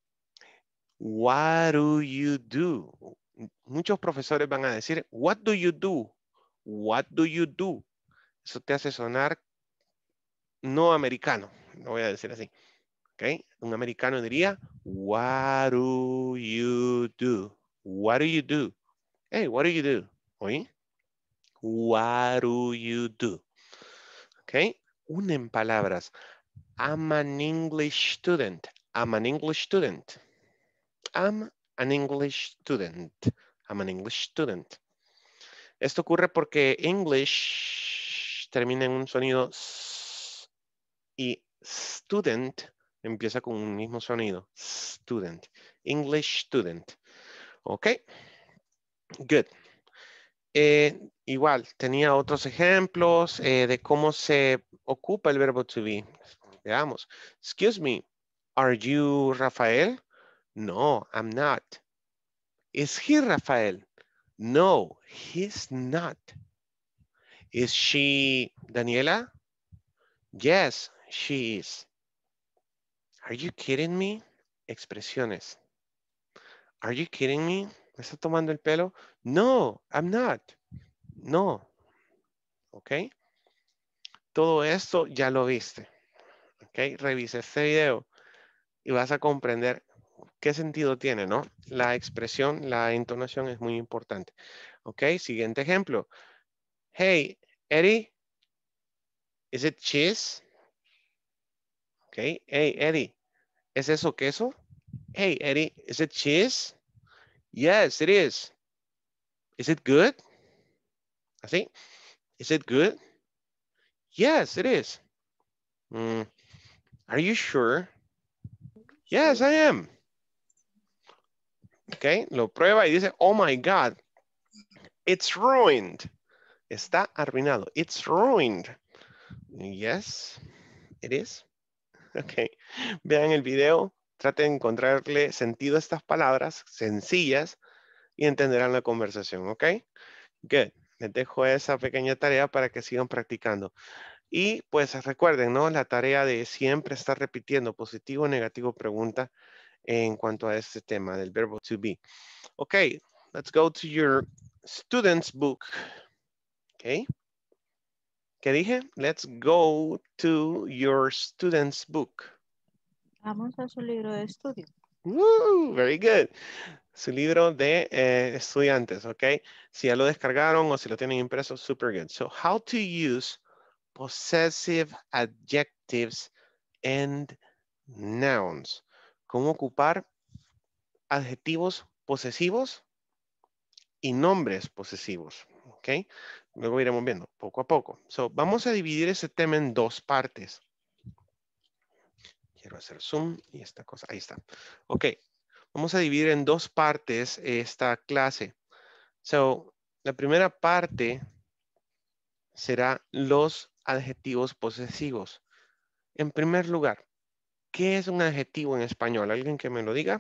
What do you do? Muchos profesores van a decir, what do you do? What do you do? Eso te hace sonar no americano. Lo voy a decir así. Ok, un americano diría, what do you do? What do you do? Hey, what do you do? ¿Oí? What do you do? Ok, unen palabras. I'm an English student. I'm an English student. I'm an English student. I'm an English student. Esto ocurre porque English termina en un sonido s y student empieza con un mismo sonido. Student. English student. Ok. Good. Igual, tenía otros ejemplos de cómo se ocupa el verbo to be. Veamos. Excuse me, are you Rafael? No, I'm not. Is he Rafael? No, he's not. Is she Daniela? Yes, she is. Are you kidding me? Expresiones. Are you kidding me? ¿Me está tomando el pelo? No, I'm not. No. ¿Ok? Todo esto ya lo viste. ¿Ok? Revisa este video y vas a comprender qué sentido tiene, ¿no? La expresión, la entonación es muy importante. ¿Ok? Siguiente ejemplo. Hey, Eddie, is it cheese? ¿Ok? Hey, Eddie, ¿es eso queso? Hey, Eddie, is it cheese? Yes, it is. Is it good? ¿Así? Is it good? Yes, it is. Are you sure? Yes, I am. Ok, lo prueba y dice, oh my God, it's ruined. Está arruinado. It's ruined. Yes, it is. Ok, vean el video, traten de encontrarle sentido a estas palabras sencillas y entenderán la conversación, ok? Good. Les dejo esa pequeña tarea para que sigan practicando. Y pues recuerden, ¿no? La tarea de siempre estar repitiendo positivo, negativo, pregunta en cuanto a este tema del verbo to be. Ok, let's go to your student's book. Ok. ¿Qué dije? Let's go to your student's book. Vamos a su libro de estudio. Woo, very good. Su libro de estudiantes, ok. Si ya lo descargaron o si lo tienen impreso, super good. So, how to use possessive adjectives and nouns. ¿Cómo ocupar adjetivos posesivos y nombres posesivos? ¿Ok? Luego iremos viendo poco a poco. So, vamos a dividir ese tema en dos partes. Quiero hacer zoom y esta cosa. Ahí está. Ok. Vamos a dividir en dos partes esta clase. So, la primera parte será los adjetivos posesivos. En primer lugar, ¿qué es un adjetivo en español? ¿Alguien que me lo diga?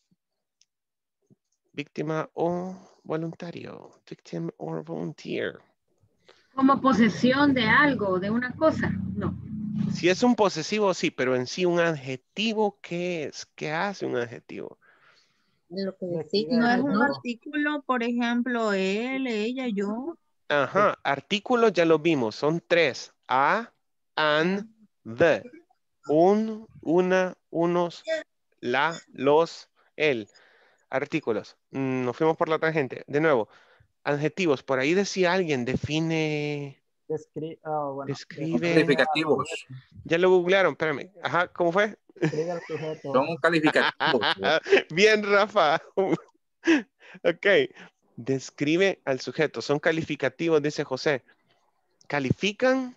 Víctima o voluntario. Victim or volunteer. Como posesión de algo, de una cosa. No. Si es un posesivo, sí, pero en sí un adjetivo, ¿qué es? ¿Qué hace un adjetivo? Lo que No es un ¿no? artículo, por ejemplo, él, ella, yo. Ajá, artículos ya los vimos, son tres. A, an, the. Un, una, unos, la, los, el. Artículos. Nos fuimos por la tangente. De nuevo, adjetivos. Por ahí decía alguien, define... Describe... Calificativos. Ya lo googlearon, espérame. Ajá, ¿cómo fue? Describe al sujeto. Son calificativos. Bien, Rafa. Ok. Describe al sujeto. Son calificativos, dice José. ¿Califican?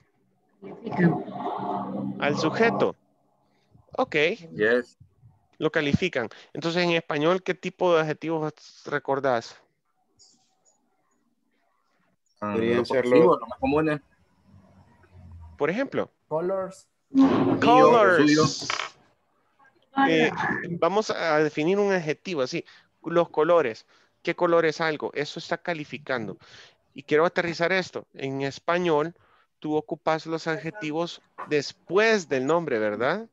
Al sujeto. Ok. Yes. Lo califican. Entonces, en español, ¿qué tipo de adjetivos recordás? Podrían ser los más comunes. Por ejemplo. Colors. Colors. Vamos a definir un adjetivo así. Los colores. ¿Qué color es algo? Eso está calificando. Y quiero aterrizar esto. En español, tú ocupas los adjetivos después del nombre, ¿verdad?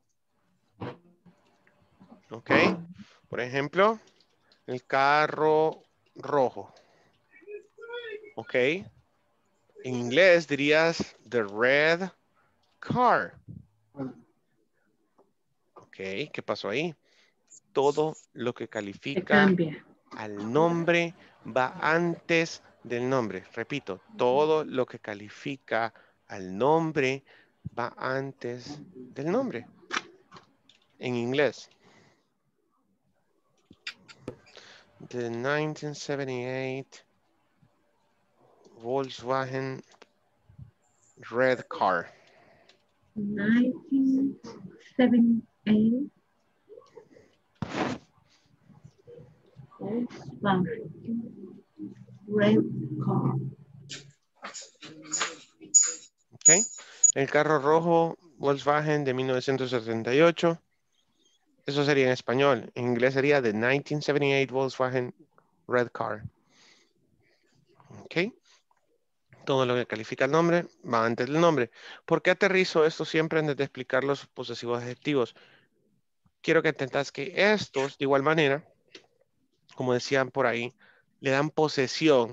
Ok. Por ejemplo, el carro rojo. Ok. En inglés dirías the red car. Ok, ¿qué pasó ahí? Todo lo que califica al nombre va antes del nombre. Repito, todo lo que califica al nombre va antes del nombre. En inglés. The 1978 Volkswagen red car. 1978 red car. Ok. El carro rojo Volkswagen de 1978. Eso sería en español. En inglés sería the 1978 Volkswagen red car. Ok. Todo lo que califica el nombre va antes del nombre. ¿Por qué aterrizo esto siempre antes de explicar los posesivos adjetivos? Quiero que entendas que estos, de igual manera, como decían por ahí, le dan posesión.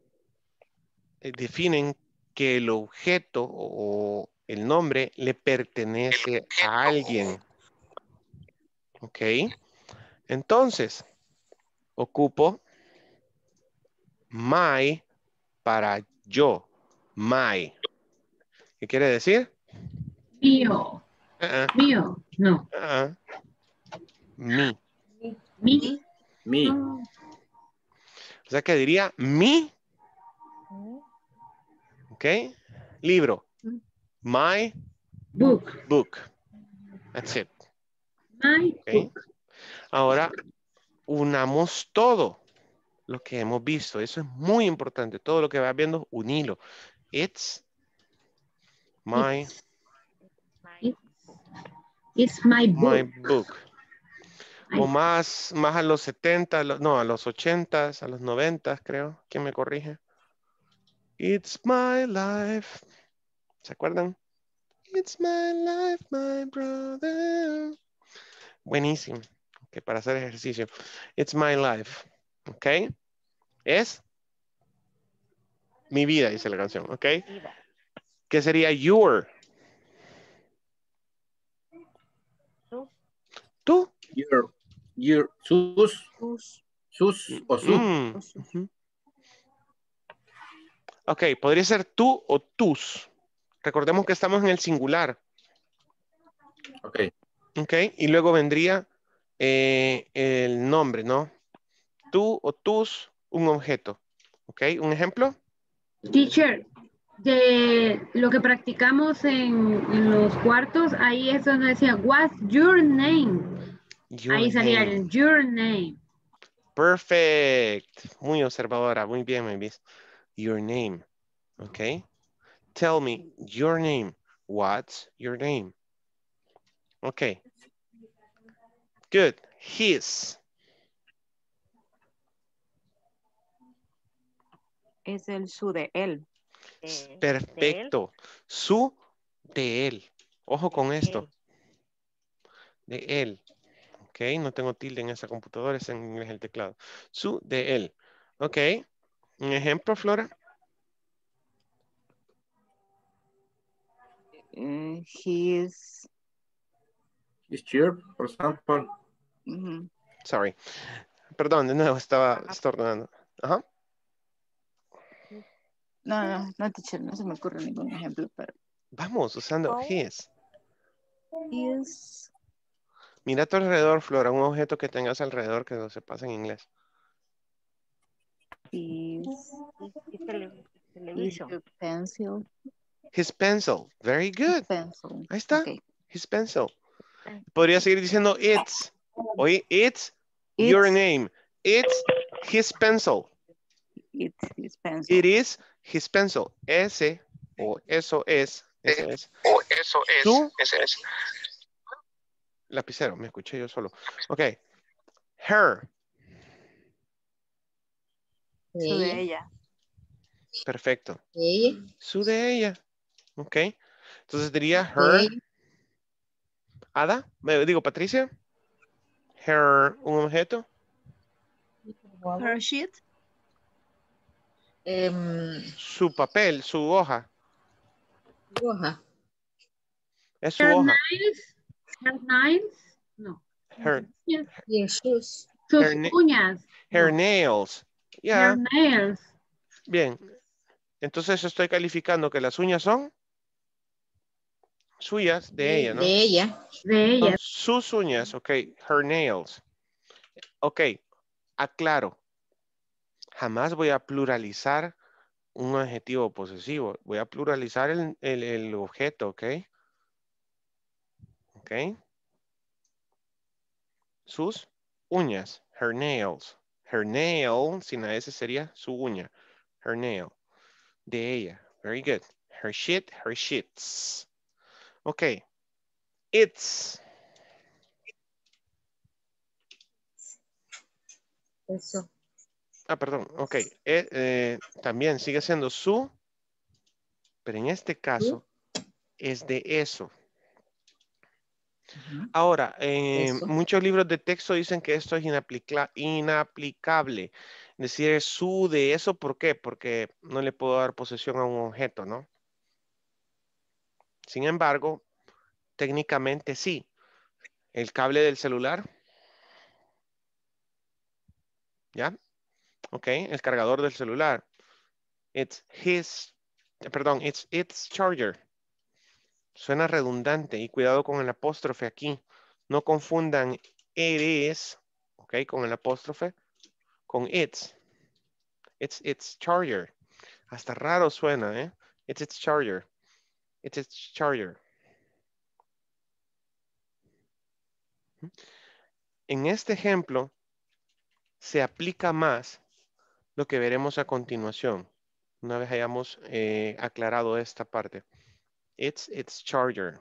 Definen que el objeto o el nombre le pertenece a alguien. ¿Ok? Entonces, ocupo my para yo. My. ¿Qué quiere decir? Mío. Mío. No. Mi. Mi. O sea que diría mi. ¿Ok? Libro. My book. That's it. My book. Ahora, unamos todo lo que hemos visto. Eso es muy importante. Todo lo que vas viendo, unilo. It's my book. O más a los 70, no, a los 80, a los 90, creo. ¿Quién me corrige? It's my life. ¿Se acuerdan? It's my life, my brother. Buenísimo. Okay, para hacer ejercicio. It's my life. ¿Ok? Es mi vida, dice la canción. ¿Ok? ¿Qué sería your? ¿Tú? Your, sus o su. Ok, podría ser tú o tus. Recordemos que estamos en el singular. Ok. Ok, y luego vendría el nombre, ¿no? Tú o tus, un objeto. Ok, ¿un ejemplo? Teacher. de lo que practicamos en los cuartos, ahí es donde decía, what's your name? Your Ahí salía name. el your name. Perfect. Muy observadora. Muy bien, my miss. Your name. Okay. Tell me your name. What's your name? Okay. Good. His. Es el su de él. Perfecto. Su de él. Ojo con esto. De él. Ok, no tengo tilde en esa computadora, es en inglés el teclado. Su de él. Ok. Un ejemplo, Flora. His. His shirt, for example. Sorry. Perdón, de nuevo estaba estornudando. Ajá. No, teacher, no se me ocurre ningún ejemplo, pero. Vamos, usando his. His. Mira a tu alrededor, Flora, un objeto que tengas alrededor que no se pasa en inglés. His pencil. His pencil. Very good. Pencil. Ahí está. Okay. His pencil. Podría seguir diciendo it's. Oye, it's your name. It's his pencil. It's his pencil. It is his pencil. Ese o eso es. Ese es. Su lapicero. Me escuché yo solo. Ok. Her. Su de ella. Perfecto. Ella. Su de ella. Ok. Entonces diría her. Ada. Digo, Patricia. Her, un objeto. Her sheet. Su papel, su hoja. Hoja. Es su Her hoja. nails. Her nails. No. Her, Yes, shoes. Sus her, uñas. her No. nails. Ya. Her nails. Bien. Entonces estoy calificando que las uñas son suyas, de ella, ¿no? De ella. De ella. Son sus uñas, ok. Her nails. Ok. Aclaro. Jamás voy a pluralizar un adjetivo posesivo. Voy a pluralizar el objeto, ¿ok? ¿Ok? Sus uñas. Her nails. Her nail, sin la S sería su uña. Her nail. De ella. Very good. Her shit, her shits. Ok. It's. Eso. Ah, perdón. Ok. También sigue siendo su, pero en este caso es de eso. Ahora, muchos libros de texto dicen que esto es inaplicable. Decir es su de eso, ¿por qué? Porque no le puedo dar posesión a un objeto, ¿no? Sin embargo, técnicamente sí. El cable del celular. ¿Ya? Ok, el cargador del celular. It's its charger. Suena redundante y cuidado con el apóstrofe aquí. No confundan it is, ok, con el apóstrofe, con its. It's its charger. Hasta raro suena, ¿eh? It's its charger. It's its charger. En este ejemplo, se aplica más lo que veremos a continuación. Una vez hayamos aclarado esta parte. It's its charger.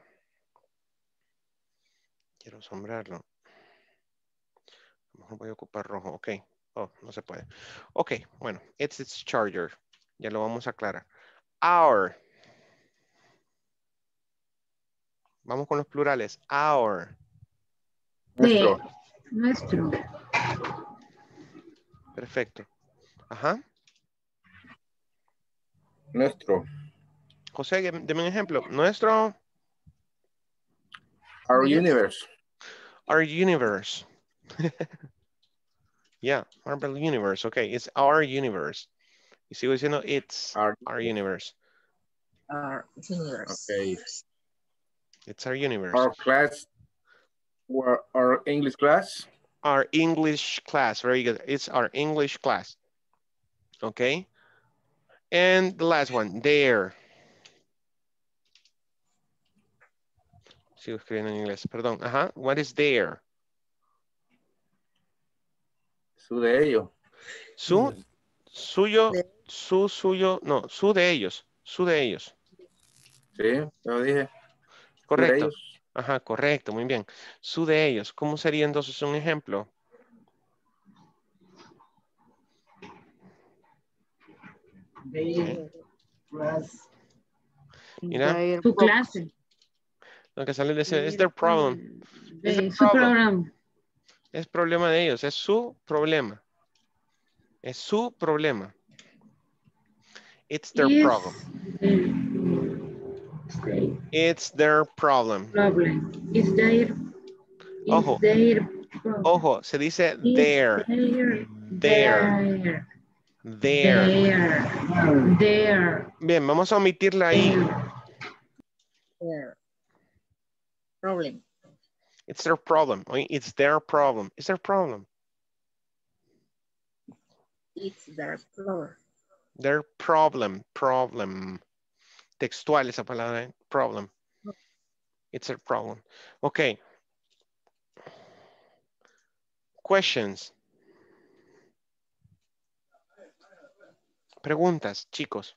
Quiero sombrarlo. A lo mejor voy a ocupar rojo. Ok. Oh, no se puede. Ok, bueno. It's its charger. Ya lo vamos a aclarar. Our. Vamos con los plurales. Our. De nuestro. Perfecto. Ajá. Nuestro. José, deme un ejemplo. Nuestro. Our universe. Our universe. Yeah, Marvel Universe. Okay, it's our universe. Y sigo diciendo it's our universe. Our universe. Okay. It's our universe. Our class. Our English class. Our English class. Very good. It's our English class. Okay. And the last one, there. Sigo escribiendo en inglés, perdón. Ajá. What is there? Su de ellos. Su, suyo, su, suyo, no, su de ellos. Su de ellos. Sí, lo dije. Correcto. De ellos. Ajá, correcto, muy bien. Su de ellos. ¿Cómo sería entonces un ejemplo? Mira. Su clase. Lo que sale de ese es their problem. It's their Su problem. programa. Es problema de ellos, es su problema. Es su problema. It's their problem. It's their problem. It's their Ojo, ojo, se dice their. Their. Bien, vamos a omitirla ahí. Problem. It's their problem. Oye, it's their problem. It's their problem. It's their problem. Their problem. Problem. Textual esa palabra, ¿eh? Problem. It's their problem. Okay. Questions. Preguntas, chicos.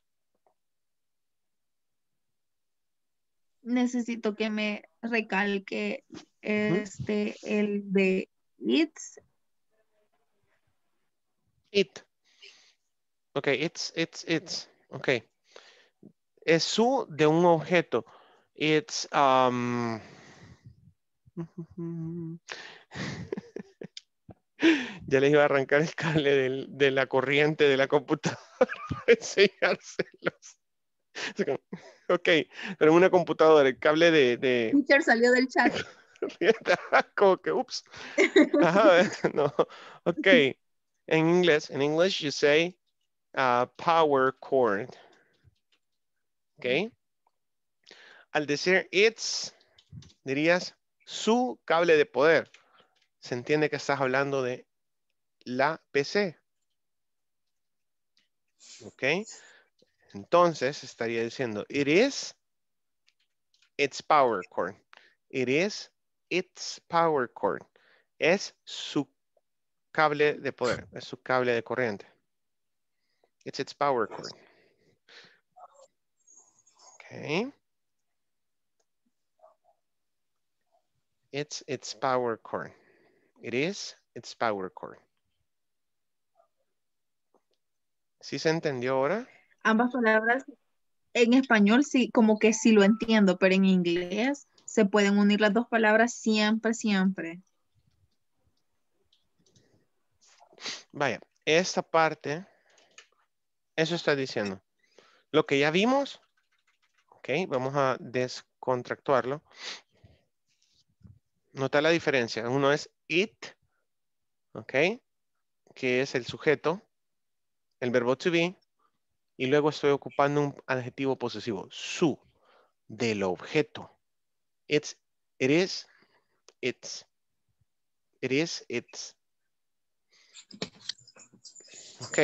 Necesito que me recalque el de it's. It. Ok, it's. Ok. Es su de un objeto. It's, ya les iba a arrancar el cable de la corriente de la computadora para enseñárselos. Ok, pero en una computadora, el cable de... Teacher salió del chat. Como que, ups. Ajá, no. Ok, en inglés, you say power cord. Ok. Al decir it's, dirías su cable de poder. Se entiende que estás hablando de la PC. Ok. Entonces estaría diciendo it is its power cord. It is its power cord. Es su cable de poder. Es su cable de corriente. It's its power cord. Ok. It's its power cord. It is its power cord. ¿Sí se entendió ahora? Ambas palabras en español sí, como que sí lo entiendo, pero en inglés se pueden unir las dos palabras siempre. Vaya, esta parte, eso está diciendo. Lo que ya vimos, ok, vamos a descontractuarlo. Nota la diferencia. Uno es it, ok, que es el sujeto, el verbo to be, y luego estoy ocupando un adjetivo posesivo, su, del objeto. It's, it is, it's. It is, it's. Ok.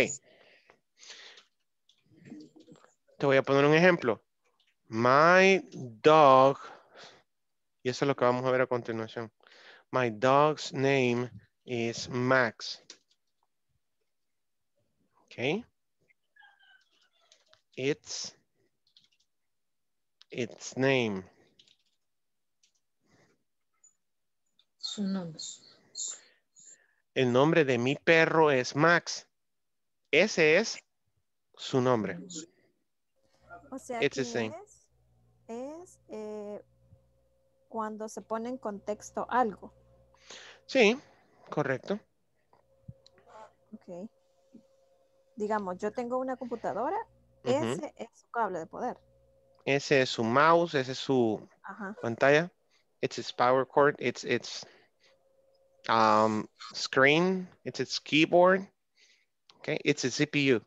Te voy a poner un ejemplo. My dog, y eso es lo que vamos a ver a continuación. My dog's name is Max. Ok. It's name. Su nombre. El nombre de mi perro es Max. Ese es su nombre. O sea, It's que his name. es cuando se pone en contexto algo. Sí, correcto. Ok. Digamos, yo tengo una computadora, ese es su cable de poder. Ese es su mouse, ese es su pantalla. It's its power cord, it's its screen, it's its keyboard. Okay, it's its CPU.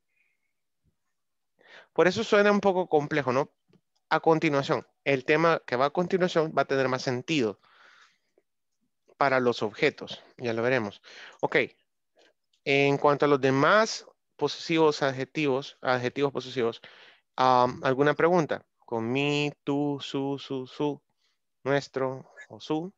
Por eso suena un poco complejo, ¿no? A continuación, el tema que va a continuación va a tener más sentido para los objetos. Ya lo veremos. Ok. En cuanto a los demás posesivos, adjetivos posesivos, ¿alguna pregunta? Con mi, tú, su. nuestro o su.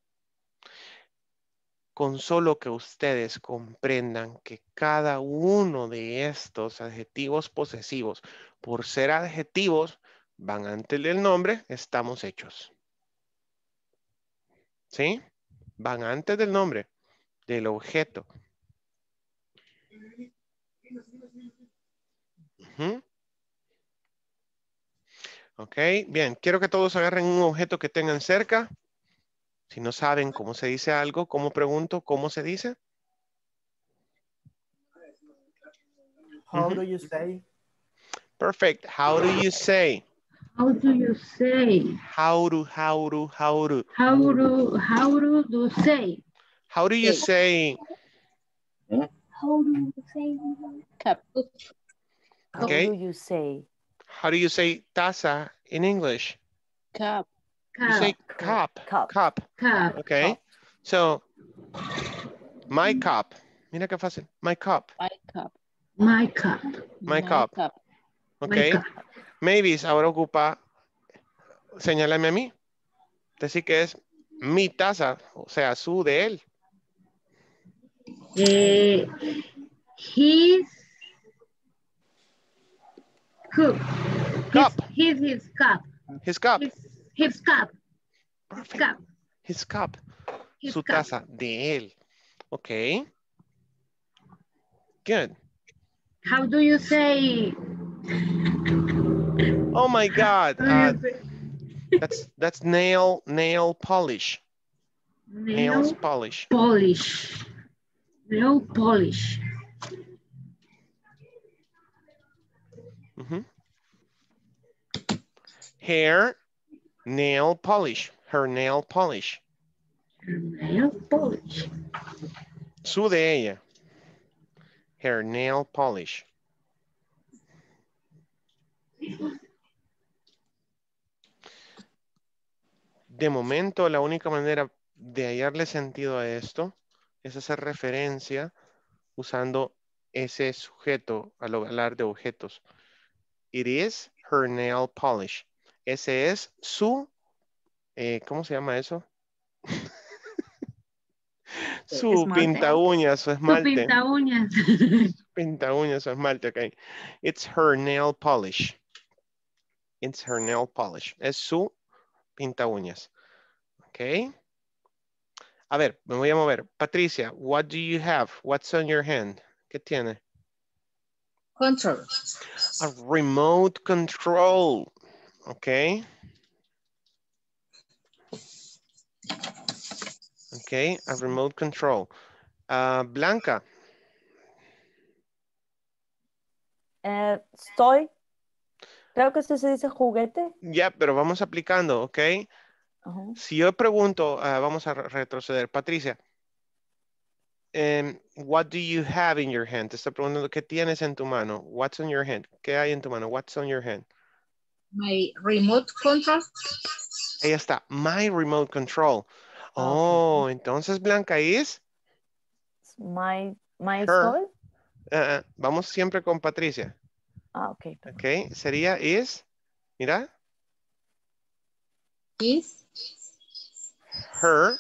Con solo que ustedes comprendan que cada uno de estos adjetivos posesivos, por ser adjetivos, van antes del nombre, estamos hechos. ¿Sí? Van antes del nombre, del objeto. Ok, bien. Quiero que todos agarren un objeto que tengan cerca. Si no saben cómo se dice algo, ¿cómo pregunto? ¿Cómo se dice? How do you say? Perfect. How do you say? How do you say? How do. How do you say? How do you say? How do you say? Cup. Okay. How do you say? How do you say taza in English? Cup. You say cup. Cup. Okay. So, my cup. Mira qué fácil. My cup. My cup. My cup. My cup. Okay. Maybe ahora ocupa, señálame a mí. Decir que es mi taza, o sea, su de él. His cup. Cup. His cup. His cup. His cup. Perfect. His cup. Su taza de él. Okay. Good. How do you say? Oh my God. That's nail polish. Nails polish. Polish. Nail polish. Hair, nail polish. Her nail polish. Nail polish. Su de ella. Her nail polish. De momento, la única manera de hallarle sentido a esto es hacer referencia usando ese sujeto al hablar de objetos. It is her nail polish. Ese es su, ¿cómo se llama eso? Su pinta uñas, su esmalte. Su pinta uñas. Pinta uñas o esmalte, ok. It's her nail polish. It's her nail polish. Es su pinta uñas. Ok. A ver, me voy a mover. Patricia, what do you have? What's on your hand? ¿Qué tiene? Control. A remote control. Ok. Ok, a remote control. Blanca. Estoy. Creo que eso se dice juguete. Ya, pero vamos aplicando, ¿ok? Si yo pregunto, vamos a retroceder. Patricia, what do you have in your hand? Te estoy preguntando, ¿qué tienes en tu mano? What's on your hand? ¿Qué hay en tu mano? What's on your hand? My remote control. Ahí está, my remote control. Oh, entonces Blanca es... My her. estoy. Vamos siempre con Patricia. Ok. Ok, sería is, mira. Is. Her.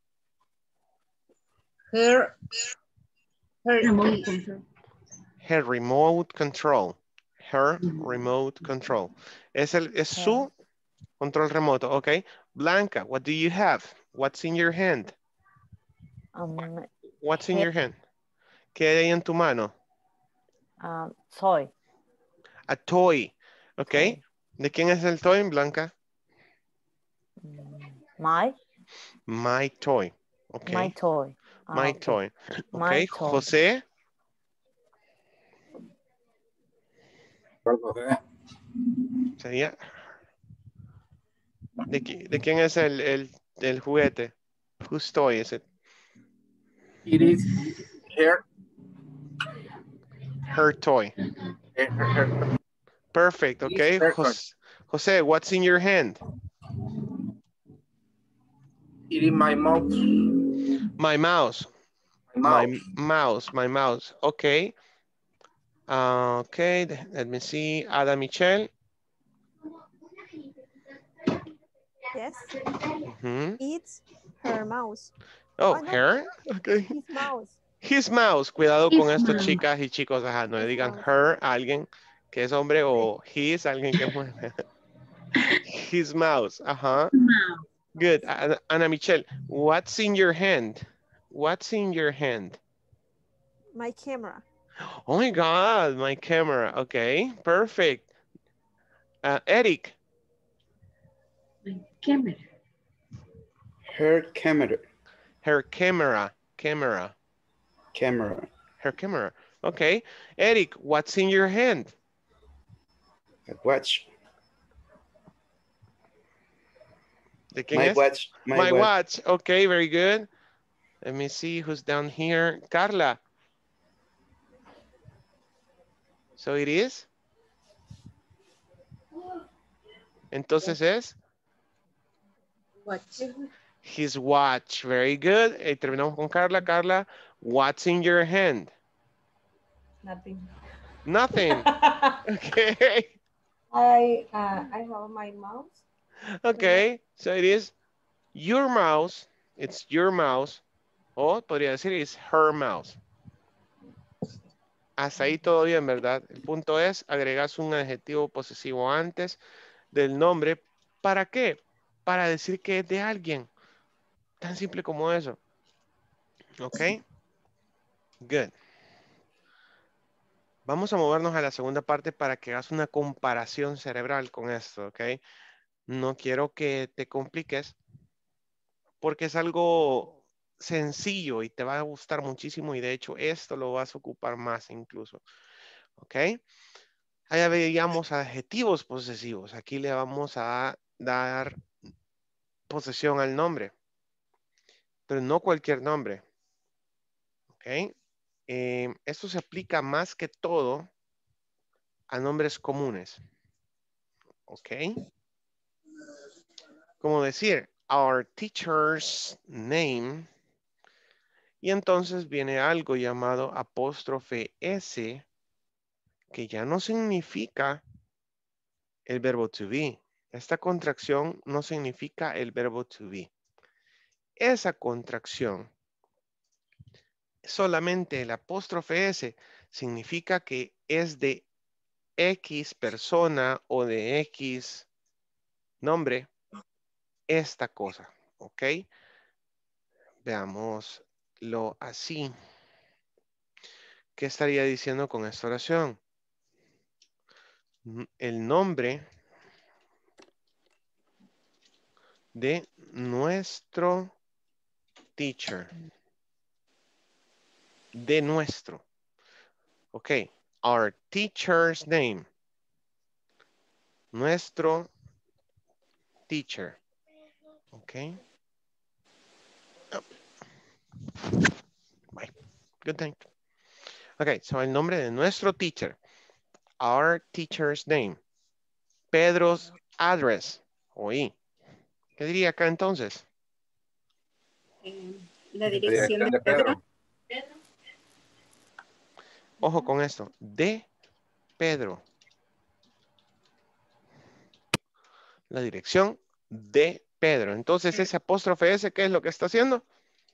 Her remote control. Her remote control. Her remote control. Es su control remoto, ok. Blanca, what do you have? What's in your hand? What's in your hand? ¿Qué hay en tu mano? Toy. A toy, ok. ¿De quién es el toy, Blanca? My toy. Okay. My toy. My toy. Ok. My toy. José. Sería. ¿De quién es el juguete? Whose toy is it? It is her toy. Her. Perfect. Okay. Jose, what's in your hand? It is my mouse. My mouse. My mouse. Okay. Okay. Let me see. Ada Michelle. Yes. Ujú. It's her mouse. Oh, no. her? Okay. His mouse. His mouse. Cuidado His con esto, mouse. chicas y chicos. Ajá, no le His digan mouse. her a alguien que es hombre o his a alguien que es mujer. His mouse. Ajá. Mouse. Good. Ana Michelle, what's in your hand? What's in your hand? My camera. Oh my God, my camera. Okay, perfect. Eric. My camera. Her camera. Her camera. Camera. Camera. Her camera. Okay. Eric, what's in your hand? A watch. ¿De quién My es? watch. My watch. Okay, very good. Let me see who's down here. Carla. So it is. Entonces es Watch. his watch. Very good. Terminamos con Carla. Carla, what's in your hand? Nothing. Nothing. Okay. I have my mouse. Okay. So it is your mouse. It's your mouse. O podría decir es her mouse. Hasta ahí todo bien, ¿verdad? El punto es, agregas un adjetivo posesivo antes del nombre. ¿Para qué? Para decir que es de alguien. Tan simple como eso. ¿Ok? Good. Vamos a movernos a la segunda parte para que hagas una comparación cerebral con esto, ¿ok? No quiero que te compliques porque es algo sencillo y te va a gustar muchísimo y de hecho esto lo vas a ocupar más incluso, ¿ok? Allá veíamos adjetivos posesivos. Aquí le vamos a dar posesión al nombre, pero no cualquier nombre, ¿ok? Esto se aplica más que todo a nombres comunes, ¿ok? Como decir, our teacher's name, y entonces viene algo llamado apóstrofe S, que ya no significa el verbo to be. Esta contracción no significa el verbo to be. Esa contracción, solamente el apóstrofe S, significa que es de X persona o de X nombre esta cosa, ¿ok? Veámoslo así. ¿Qué estaría diciendo con esta oración? El nombre de nuestro teacher. De nuestro. Ok. Our teacher's name. Nuestro teacher. Ok. Oh. Bye. Good night. Ok. So el nombre de nuestro teacher. Our teacher's name. Pedro's address. Oí. ¿Qué diría acá entonces? La dirección de Pedro. Ojo con esto. De Pedro. La dirección de Pedro. Entonces, ese apóstrofe S, ¿qué es lo que está haciendo?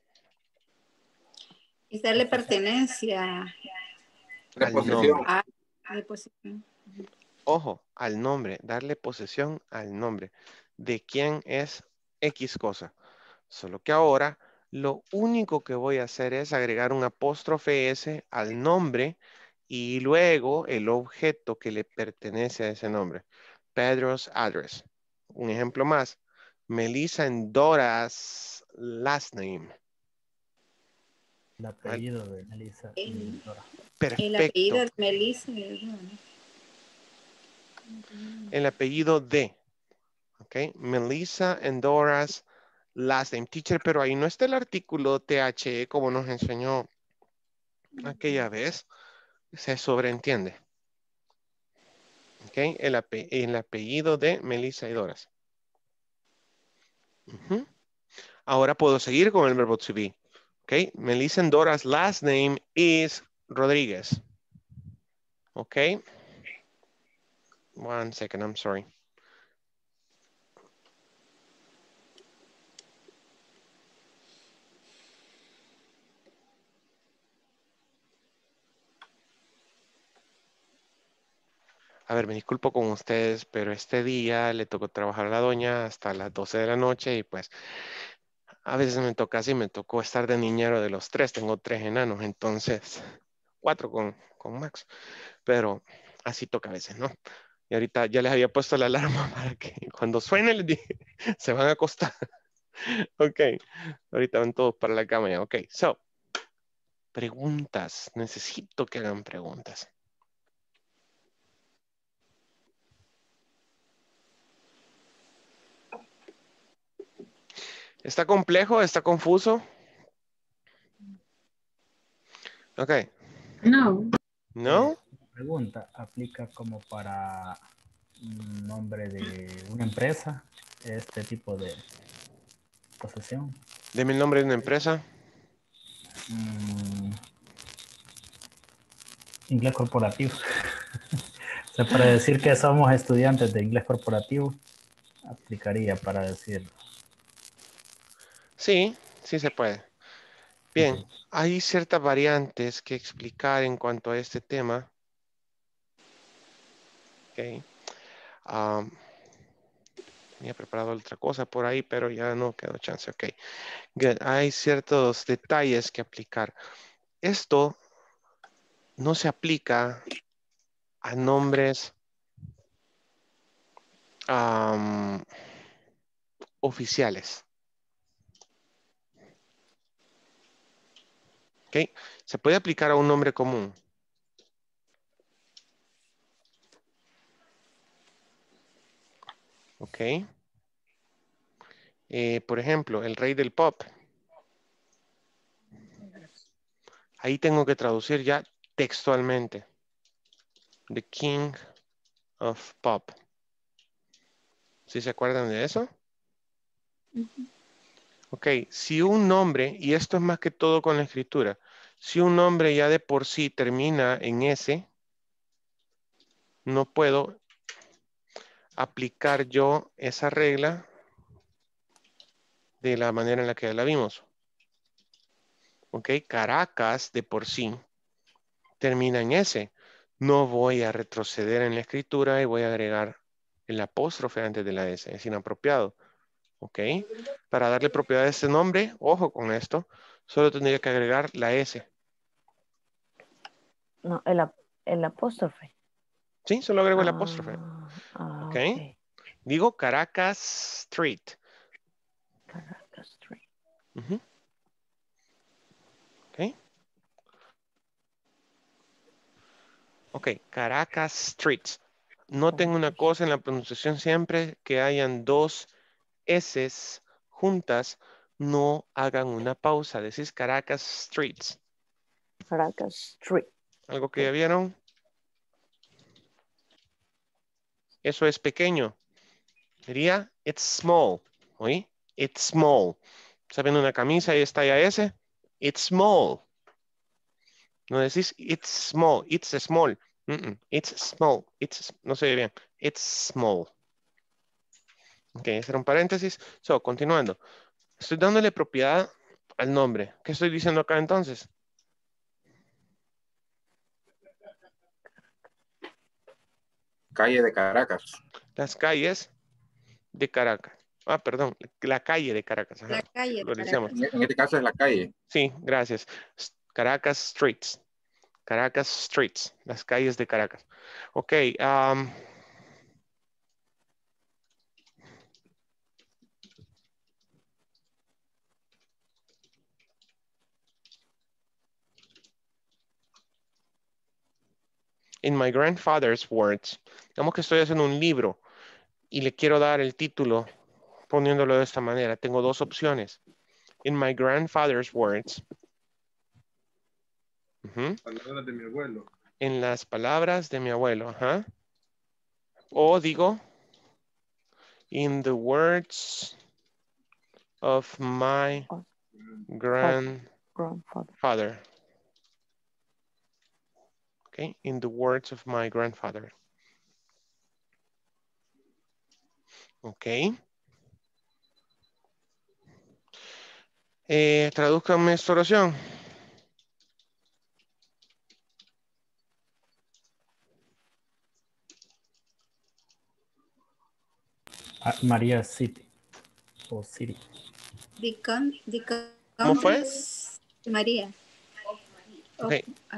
Es darle pertenencia. Al nombre. De posesión. Ojo, al nombre. Darle posesión al nombre. ¿De quién es X cosa? Solo que ahora, lo único que voy a hacer es agregar un apóstrofe S al nombre y luego el objeto que le pertenece a ese nombre. Pedro's address. Un ejemplo más. Melissa and Dora's last name. El apellido de Melissa y Dora. Perfecto. El apellido de Melissa. El apellido de. Ok. Melissa and Dora's last name. Teacher, pero ahí no está el artículo THE como nos enseñó aquella vez. Se sobreentiende. Ok. El apellido de Melissa y Doras. Ahora puedo seguir con el verbo to be. Ok. Melissa and Dora's last name is Rodriguez. Ok. One second, I'm sorry. a ver, me disculpo con ustedes, pero este día le tocó trabajar a la doña hasta las 12 de la noche y pues a veces me toca así, me tocó estar de niñero de los 3, tengo 3 enanos, entonces 4 con Max, pero así toca a veces, ¿no? Y ahorita ya les había puesto la alarma para que cuando suene les dije, se van a acostar. Ok, ahorita van todos para la cama ya, ok, so, preguntas, necesito que hagan preguntas. ¿Está complejo? ¿Está confuso? Ok. No. ¿No? Pregunta, ¿aplica como para un nombre de una empresa este tipo de posesión? Deme el nombre de una empresa. Inglés corporativo. O sea, para decir que somos estudiantes de inglés corporativo, aplicaría para decir. Sí, sí se puede. Bien, hay ciertas variantes que explicar en cuanto a este tema. Ok. Tenía preparado otra cosa por ahí, pero ya no quedó chance. Ok. Good. Hay ciertos detalles que aplicar. Esto no se aplica a nombres oficiales. ¿Ok? Se puede aplicar a un nombre común. ¿Ok? Por ejemplo, el rey del pop. Ahí tengo que traducir ya textualmente. The King of Pop. ¿Sí se acuerdan de eso? Ok, si un nombre, y esto es más que todo con la escritura, si un nombre ya de por sí termina en S, no puedo aplicar yo esa regla de la manera en la que ya la vimos. Ok, Caracas de por sí termina en S. No voy a retroceder en la escritura y voy a agregar el apóstrofe antes de la S. Es inapropiado. Ok, para darle propiedad a este nombre, ojo con esto, solo tendría que agregar la S. No, el apóstrofe. Sí, solo agrego el apóstrofe. Ah, Ok. ok. Digo Caracas Street. Caracas Street. Ok. Ok, Caracas Streets. Noten una cosa en la pronunciación siempre que hayan dos S's juntas, no hagan una pausa. Decís Caracas Streets. Caracas Street. ¿Algo que ya vieron? Eso es pequeño. Diría, it's small. ¿Oí? It's small. ¿Saben una camisa y está ya S? It's small. No decís, it's small. It's small. It's small. No se ve bien. It's small. Ok, ese era un paréntesis. So, continuando. Estoy dándole propiedad al nombre. ¿Qué estoy diciendo acá entonces? Calle de Caracas. Las calles de Caracas. Ah, perdón, la calle de Caracas. Ajá. La calle. Lo decíamos. En este caso es la calle. Sí, gracias. Caracas Streets. Caracas Streets. Las calles de Caracas. Ok. In my grandfather's words. Digamos que estoy haciendo un libro y le quiero dar el título poniéndolo de esta manera. Tengo dos opciones. In my grandfather's words. Palabras de mi abuelo. En las palabras de mi abuelo. Ajá. O digo, in the words of my grandfather. Okay, in the words of my grandfather. Ok. Tradúzcanme esta oración. María City. O City. ¿Cómo fue? is María. Ok.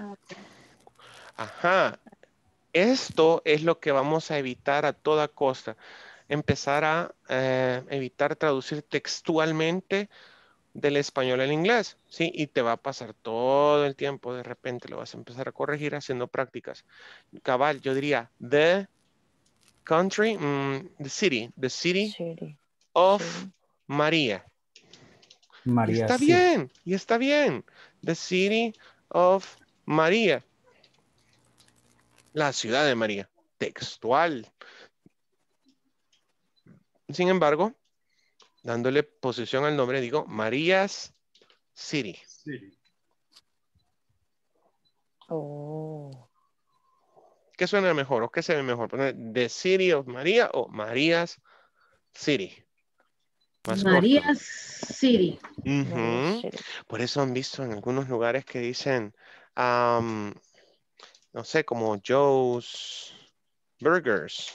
Ajá. Esto es lo que vamos a evitar a toda costa. Empezar a evitar traducir textualmente del español al inglés, ¿sí? Y te va a pasar todo el tiempo, de repente lo vas a empezar a corregir haciendo prácticas. Cabal, yo diría, the country, the city of María. María Y está City. bien, y está bien. The city of María. La ciudad de María, textual. Sin embargo, dándole posición al nombre, digo María's City. Oh. ¿Qué suena mejor o qué se ve mejor? ¿Poner The City of María o María's City? Más María corto. City. Ujú. Por eso han visto en algunos lugares que dicen, no sé, como Joe's Burgers.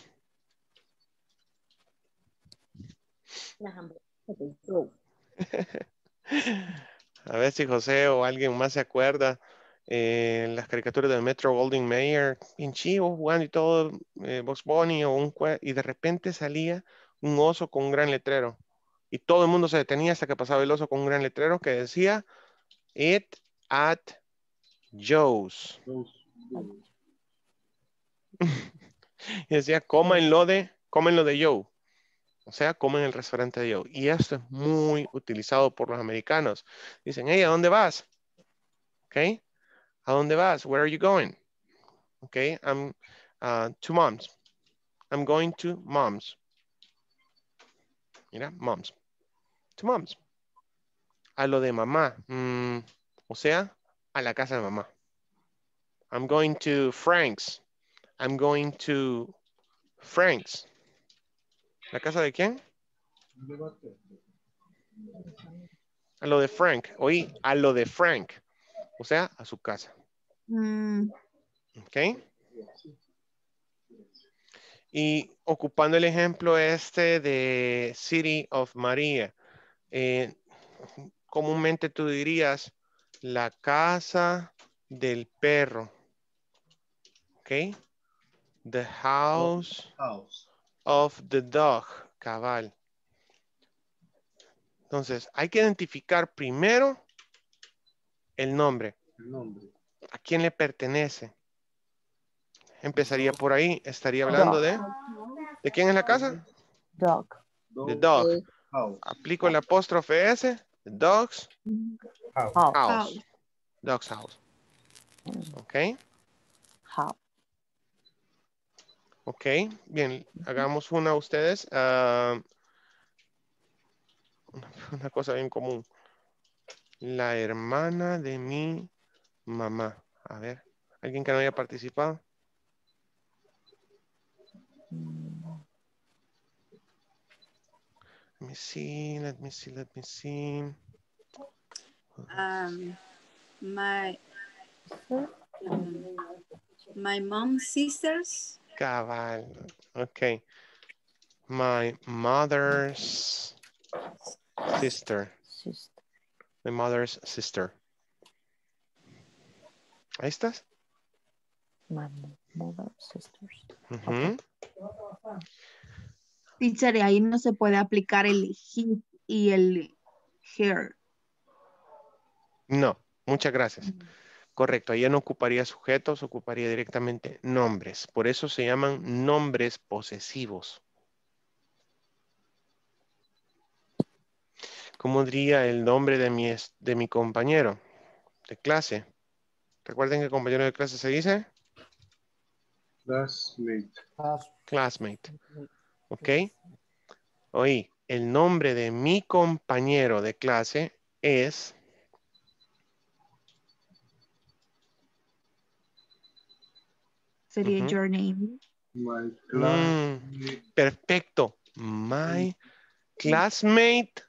A ver si José o alguien más se acuerda. Las caricaturas de Metro Goldwyn Mayer, bien chivo, jugando y todo, Bugs Bunny y de repente salía un oso con un gran letrero. Y todo el mundo se detenía hasta que pasaba el oso con un gran letrero que decía Eat at Joe's. Y decía, comen lo de Joe. O sea, comen en el restaurante de Joe. Y esto es muy utilizado por los americanos. Dicen, hey, ¿a dónde vas? ¿Ok? ¿A dónde vas? Where are you going? Okay, I'm to mom's. I'm going to mom's. Mira, mom's. To mom's. A lo de mamá. O sea, a la casa de mamá. I'm going to Frank's. I'm going to Frank's. ¿La casa de quién? A lo de Frank. Oí, a lo de Frank. O sea, a su casa. ¿Ok? Y ocupando el ejemplo este de City of María, comúnmente tú dirías la casa del perro. ¿Ok? The house of the dog. Cabal. Entonces, hay que identificar primero el nombre. ¿A quién le pertenece? Empezaría por ahí. Estaría hablando de... ¿De quién es la casa? Dog. The dog. Aplico el apóstrofe S. The dog's house. Dog's house. Ok. Ok. Bien. Hagamos una a ustedes. Una cosa bien común. La hermana de mi mamá. A ver. ¿Alguien que no haya participado? Let me see, let me see, let me see. My mom's sisters. Cabal. Okay. My mother's sister. My mother's sister. ¿Ahí estás? My mother's sisters. Teacher, ahí no se puede aplicar el he y el her. No, muchas gracias. Correcto, ahí no ocuparía sujetos, ocuparía directamente nombres. Por eso se llaman nombres posesivos. ¿Cómo diría el nombre de mi compañero de clase? ¿Recuerden que compañero de clase se dice? Classmate. Classmate. ¿Ok? Oí, el nombre de mi compañero de clase es... Sería your name. Perfecto. My classmate.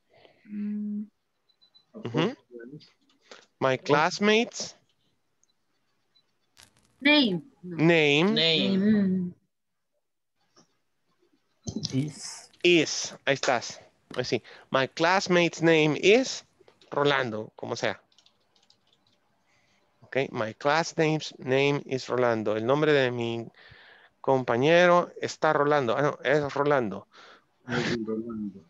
My classmates. Name. Name. Is. is. Ahí estás. Así. My classmate's name is Rolando, como sea. Ok, my classmate's name is Rolando. El nombre de mi compañero está Rolando. Ah, no, es Rolando. Rolando.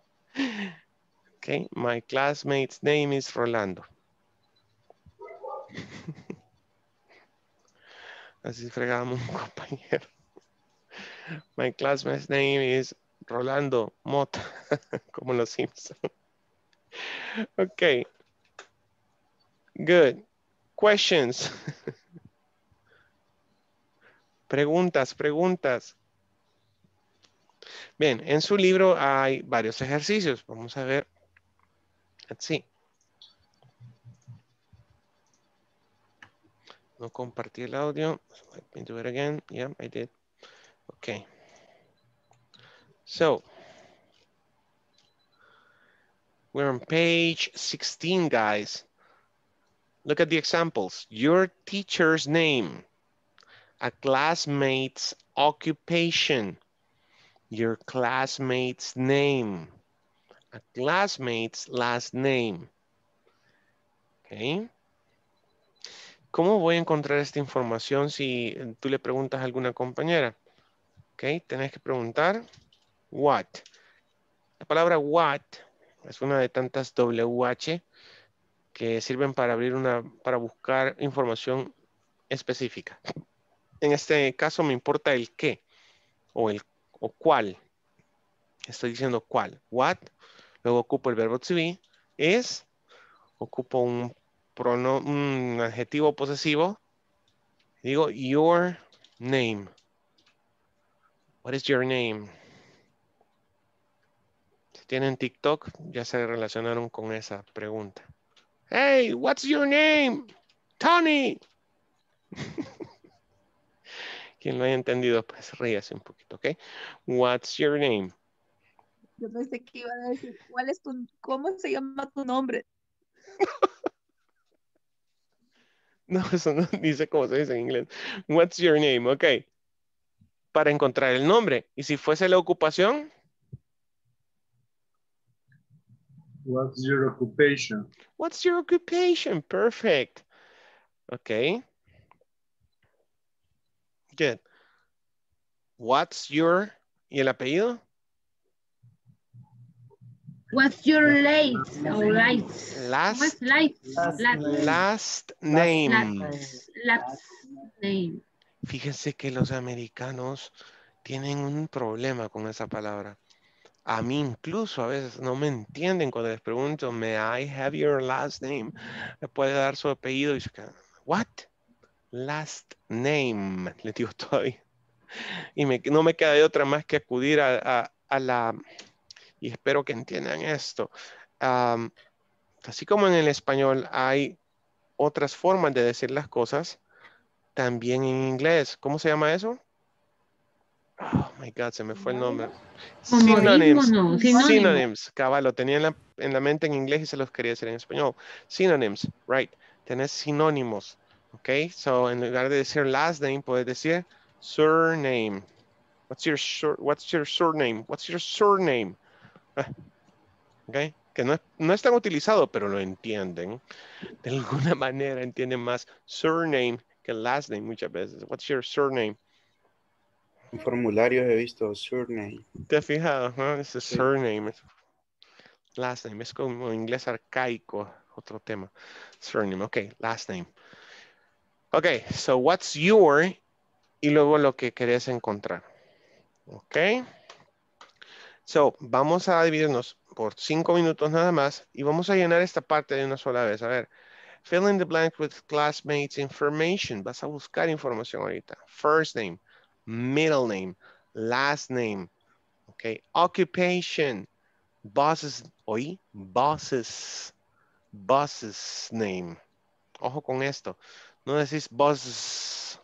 Ok, my classmate's name is Rolando. Así fregamos un compañero. My classmate's name is Rolando Mota, como los Simpsons. Okay. Good. Questions. Preguntas, preguntas. Bien, en su libro hay varios ejercicios. Vamos a ver. Let's see. No compartí el audio. Let me do it again. Yeah, I did. Okay. So, we're on page 16, guys. Look at the examples. Your teacher's name. A classmate's occupation. Your classmate's name. A classmate's last name. Okay. ¿Cómo voy a encontrar esta información si tú le preguntas a alguna compañera? Ok, tenés que preguntar what. La palabra what es una de tantas WH que sirven para para buscar información específica. En este caso me importa el qué o cuál. Estoy diciendo cuál. What. Luego ocupo el verbo to be. Es. Ocupo un adjetivo posesivo. Digo your name. What is your name? Si tienen TikTok, ya se relacionaron con esa pregunta. Hey, what's your name? Tony. Quien lo haya entendido, pues ríase un poquito, ¿ok? What's your name? Yo pensé que iba a decir, ¿cómo se llama tu nombre? No, eso no dice cómo se dice en inglés. What's your name? Ok. Para encontrar el nombre. Y si fuese la ocupación. What's your occupation? What's your occupation? Perfect. Ok. Good. What's your... ¿Y el apellido? What's your last name? Fíjense que los americanos tienen un problema con esa palabra. A mí incluso a veces no me entienden cuando les pregunto, may I have your last name? Le puede dar su apellido y se quedan, what? Last name, le digo todavía. Y no me queda de otra más que acudir a la... Y espero que entiendan esto. Así como en el español hay otras formas de decir las cosas, también en inglés. ¿Cómo se llama eso? Oh my God, se me fue el nombre. Synonyms. Synonyms. Cabal, lo tenía en la mente en inglés y se los quería decir en español. Synonyms, right. Tenés sinónimos. Ok, so en lugar de decir last name, puedes decir surname. What's your surname? What's your surname? Ok, que no es tan utilizado, pero lo entienden. De alguna manera entienden más surname que last name muchas veces. What's your surname? En formularios he visto surname. ¿Te has fijado? ¿No? Es surname. Last name. Es como inglés arcaico. Otro tema. Surname. Ok, last name. Ok, so what's your y luego lo que querés encontrar. Ok. So, vamos a dividirnos por 5 minutos nada más y vamos a llenar esta parte de una sola vez. A ver. Fill in the blank with classmates information. Vas a buscar información ahorita. First name, middle name, last name. Okay. Occupation, boss's, oí, boss's name. Ojo con esto. No decís boss's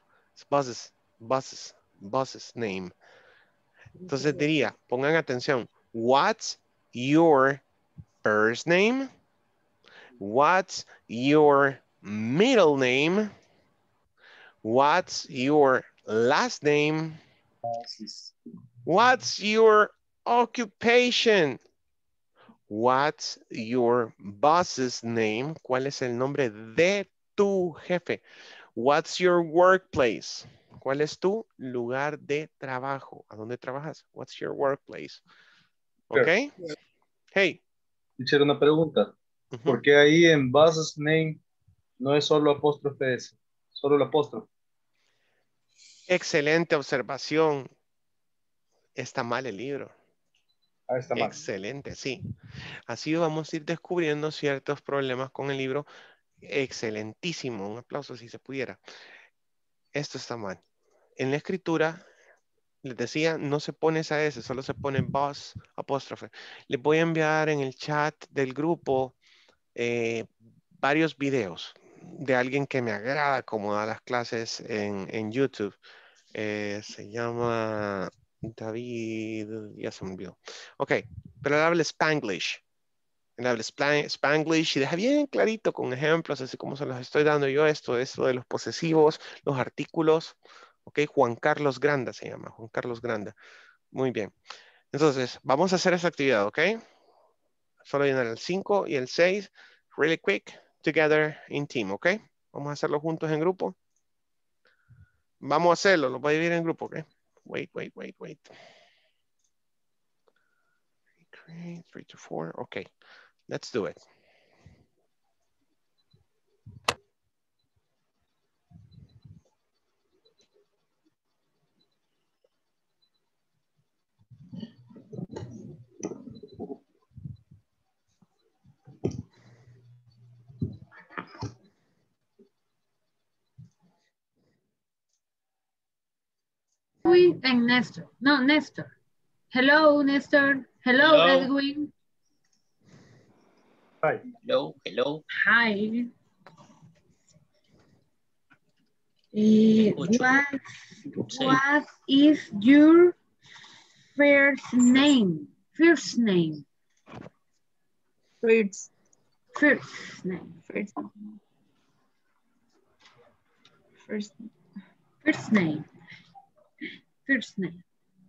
name. Entonces diría, pongan atención. What's your first name? What's your middle name? What's your last name? What's your occupation? What's your boss's name? ¿Cuál es el nombre de tu jefe? What's your workplace? ¿Cuál es tu lugar de trabajo? ¿A dónde trabajas? What's your workplace? ¿Ok? Hey. Hicieron una pregunta. ¿Por qué ahí en boss's name no es solo apóstrofe S? Solo el apóstrofe. Excelente observación. Está mal el libro. Está mal. Excelente, sí. Así vamos a ir descubriendo ciertos problemas con el libro. Excelentísimo. Un aplauso si se pudiera. Esto está mal. En la escritura, les decía, no se pone esa S, solo se pone boss apóstrofe. Les voy a enviar en el chat del grupo varios videos de alguien que me agrada como da las clases en YouTube. Se llama David, ya se me olvidó. Ok, pero él habla Spanglish. Él habla Spanglish y deja bien clarito con ejemplos, así como se los estoy dando yo esto de los posesivos, los artículos. Ok, Juan Carlos Granda se llama, Juan Carlos Granda. Muy bien. Entonces, vamos a hacer esa actividad, ok. Solo llenar el 5 y el 6, really quick, together in team, ok. Vamos a hacerlo juntos en grupo. Vamos a hacerlo, lo voy a dividir en grupo, ok. Wait. 3 to 4, ok. Let's do it. Edwin and Nestor. No, Nestor. Hello, Nestor. Hello, Hello. Edwin. Hi. Hello. Hi. What is your first name? First name. First. First name. First. First. First name. First name.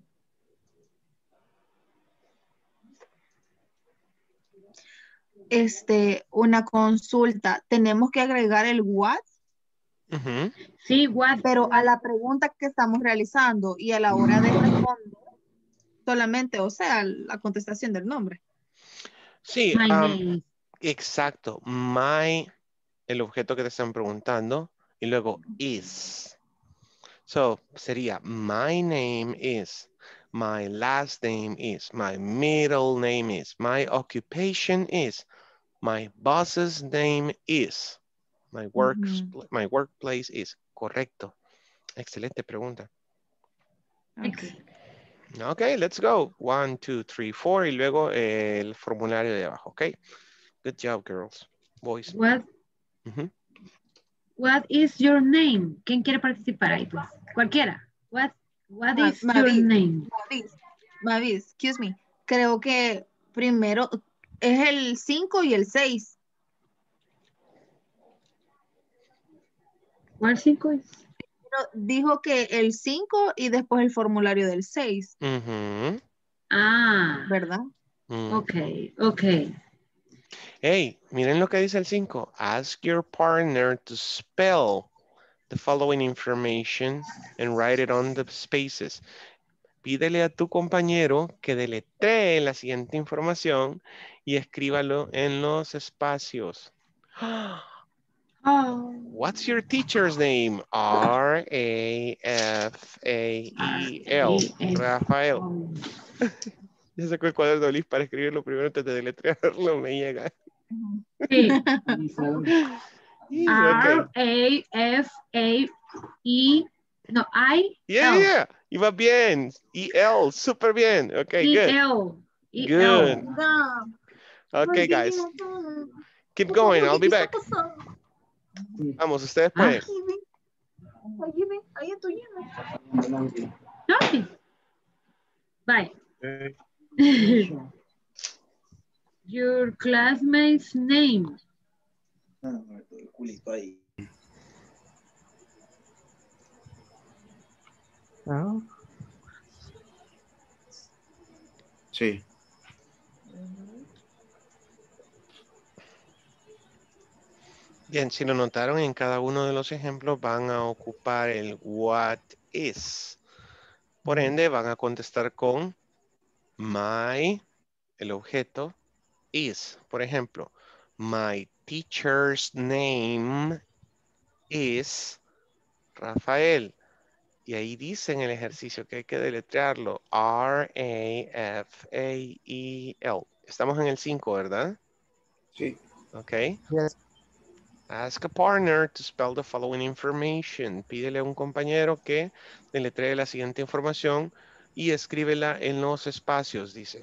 Una consulta. ¿Tenemos que agregar el what? Sí, what. Pero a la pregunta que estamos realizando y a la hora de responder, solamente, o sea, la contestación del nombre. Sí, My name. exacto. El objeto que te están preguntando, y luego is. So, sería my name is, my last name is, my middle name is, my occupation is, my boss's name is, my workplace is. Correcto. Excelente pregunta. Ok, let's go. 1, 2, 3, 4 y luego el formulario de abajo, ok. Good job, girls. Boys. What is your name? ¿Quién quiere participar ahí? Pues? Cualquiera. What is your name? Mavis, excuse me. Creo que primero es el 5 y el 6. ¿Cuál 5 es? Dijo que el 5 y después el formulario del 6. Ah. ¿Verdad? Ok. Hey, miren lo que dice el 5. Ask your partner to spell the following information and write it on the spaces. Pídele a tu compañero que deletree la siguiente información y escríbalo en los espacios. What's your teacher's name? R-A-F-A-E-L. Rafael. Ya sacó el cuaderno listo para escribirlo primero antes de deletrearlo, me llega. Sí. Okay. R-A-F-A-E. No, I. Yeah. Iba bien. E-L. Super bien. Okay, good. Good. Okay, guys. Keep going. I'll be back. Vamos, ustedes pueden. Bye. Your classmate's name. Sí. Bien, si lo notaron, en cada uno de los ejemplos van a ocupar el what is. Por ende, van a contestar con my, el objeto, is. Por ejemplo, my teacher's name is Rafael. Y ahí dice en el ejercicio que hay que deletrearlo. R-A-F-A-E-L. Estamos en el 5, ¿verdad? Sí. Ok. Yes. Ask a partner to spell the following information. Pídele a un compañero que deletree la siguiente información y escríbela en los espacios, dice.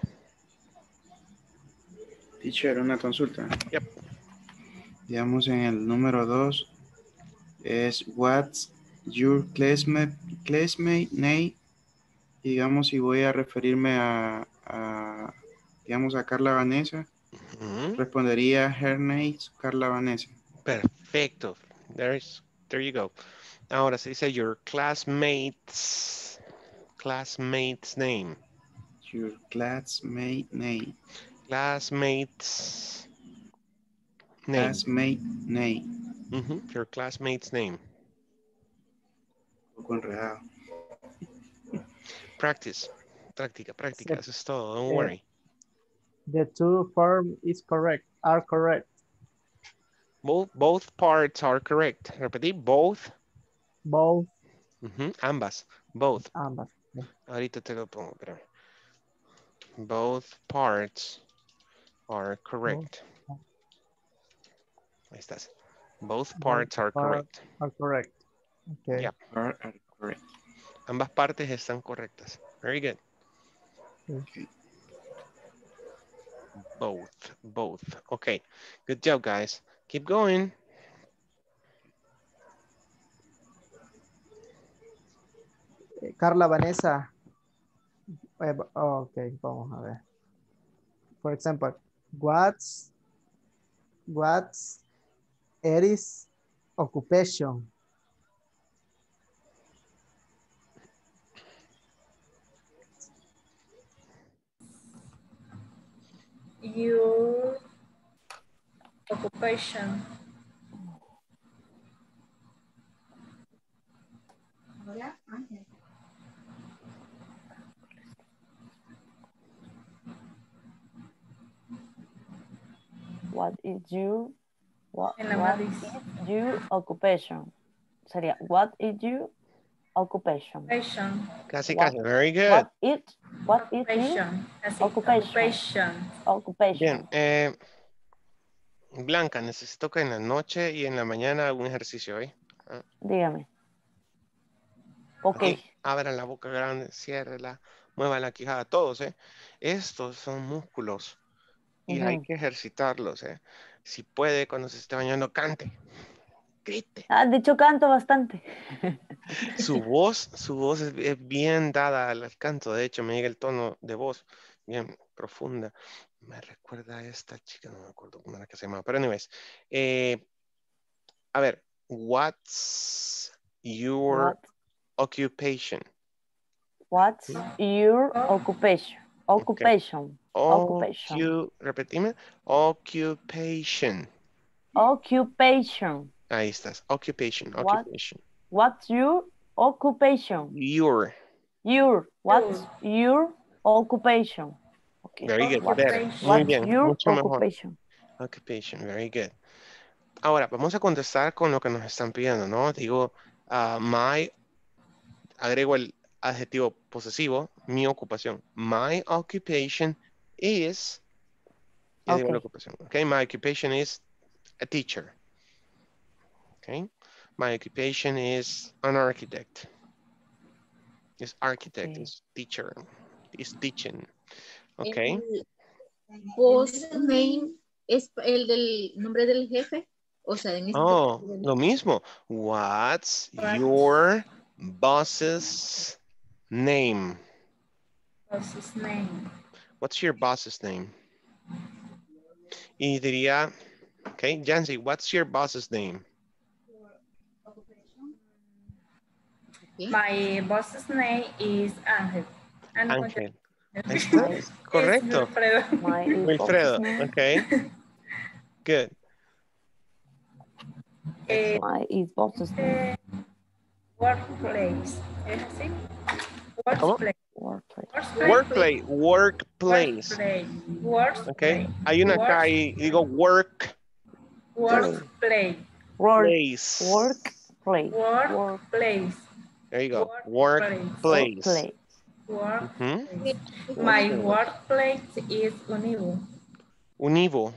Teacher, una consulta. Yep. Digamos en el número 2 es what's your classmate name. Digamos si voy a referirme digamos a Carla Vanessa, respondería her name is Carla Vanessa. Perfecto. There you go. Ahora se dice your classmate's name. Your classmate name. Classmate's name. Classmate name. Your classmate's name. Un poco enredado. Practice. Práctica. Eso es todo. Don't worry. The two form are correct. Both parts are correct. Repetí, both. Both. Ambas. Both. Ambas. Ahorita te lo pongo, espérame. Both parts are correct. Ahí estás. Both parts are correct. Are correct. Okay. Yeah. Are correct. Ambas partes están correctas. Very good. Okay. Both. Okay. Good job, guys. Keep going. Carla Vanessa. Okay, vamos a ver. For example, what's Eris' occupation? Your occupation. What is your occupation? Sería, what is your occupation? Casi. Very good. What is your occupation? Bien. Blanca, necesito que en la noche y en la mañana haga un ejercicio, ¿eh? Dígame. Ok. Abra la boca grande, ciérrela, mueva la quijada, todos, ¿eh? Estos son músculos y hay que ejercitarlos, ¿eh? Si puede, cuando se esté bañando, cante. Grite. De hecho, canto bastante. Su voz es bien dada al canto. De hecho, me llega el tono de voz bien profunda. Me recuerda a esta chica, no me acuerdo cómo era que se llamaba. Pero anyways, a ver, what's your occupation? What's your occupation? Occupation. Okay. Repetime. Occupation. Occupation. Ahí estás. Occupation. What's your occupation? What's your occupation? Okay. Very good. Muy bien. Mucho mejor. Occupation. Very good. Ahora, vamos a contestar con lo que nos están pidiendo, ¿no? Digo, agrego el adjetivo posesivo, mi ocupación. My occupation is, digo la ocupación, okay? My occupation is a teacher. Okay? My occupation is an architect. Is architect, is teacher, is teaching. Okay. El boss name es el del nombre del jefe. O sea, en este lo mismo. What's your boss's name? Boss's name. What's your boss's name? Y diría, okay, Jancy, what's your boss's name? My boss's name is Angel. Angel. Ahí está, correcto. Wilfredo. Wilfredo, okay. Good. My boss's name. Workplace. ¿Es así? ¿Cómo? Workplace. Workplace. Okay. Hay una acá y digo work. Workplace. Place. Workplace. There you go. Workplace. My workplace is Univo. Univo.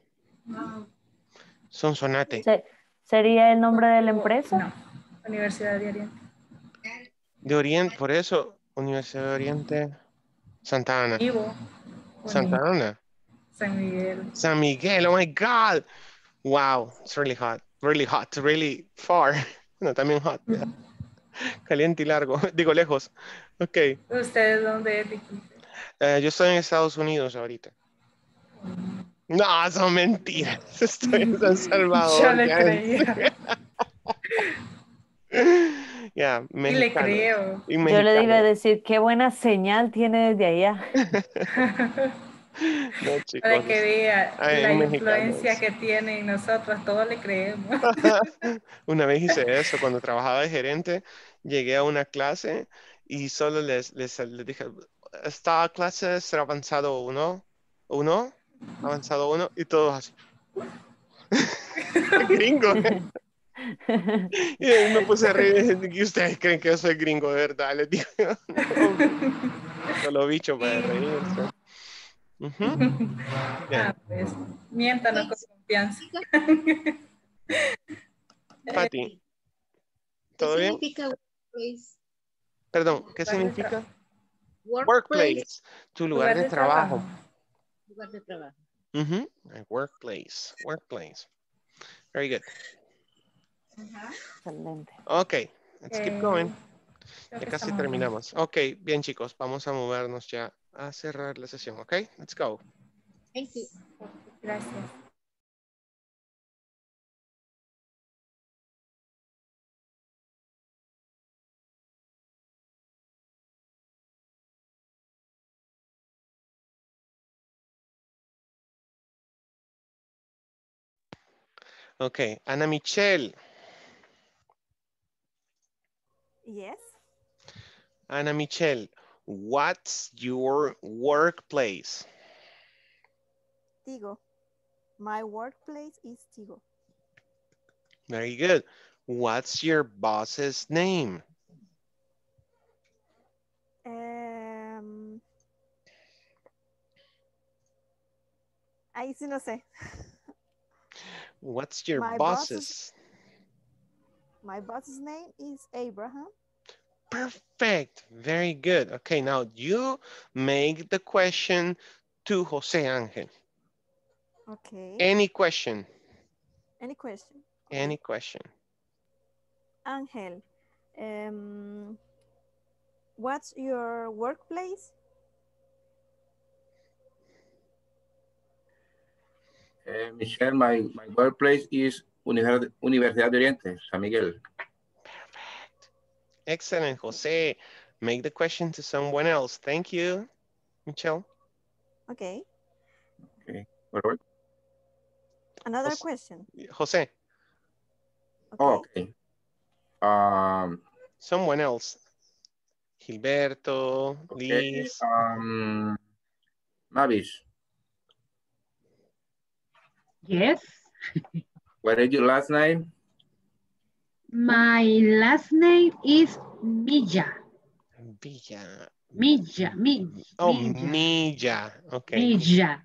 Sonsonate. ¿Sería el nombre de la empresa? No. Universidad de Oriente. De Oriente, por eso, Universidad de Oriente. Santa Ana. Univo. Santa Ana. San Miguel. San Miguel, oh my God. Wow, it's really hot, really far. No, también hot. Caliente y largo, digo lejos. Ok. ¿Usted dónde es? Yo estoy en Estados Unidos ahorita. No, son mentiras. Estoy en San Salvador. Yo le creía. Ya, y le creo. Yo le iba a decir, qué buena señal tiene desde allá. No, chicos. Para que vea la influencia mexicanos que tiene en nosotros, todos le creemos. Una vez hice eso, cuando trabajaba de gerente, llegué a una clase y solo les dije, esta clase será avanzado 1, avanzado 1, y todos así. Gringo. Y me puse a reír, y ustedes creen que yo soy gringo, de verdad, les digo. No, solo bicho para reírse. Pues, miéntanos con confianza. Pati, ¿todo bien? ¿Qué significa workplace? Perdón, ¿qué significa? Workplace. Tu lugar de trabajo. Lugar de trabajo. Workplace. Very good. Excelente. Okay, let's keep going. Ya casi terminamos. Ok, bien chicos, vamos a movernos ya a cerrar la sesión, ok? Let's go. Thank you. Gracias. Ok, Ana Michelle. Yes. Ana Michelle, what's your workplace? Tigo. My workplace is Tigo. Very good. What's your boss's name? Ahí sí no sé. What's your boss's? My boss's name is Abraham. Perfect. Very good. Okay, now you make the question to Jose Angel. Okay. Any question. Any question? Any question. Angel, what's your workplace? Michelle, my workplace is Universidad de Oriente, San Miguel. Perfect. Excellent, Jose. Make the question to someone else. Thank you, Michelle. Okay. Okay. What? Another question. Jose. Okay. Someone else. Gilberto, okay. Liz. Mavis. Yes. What is your last name? My last name is Milla. Villa. Milla. Oh, Milla. Okay. Milla.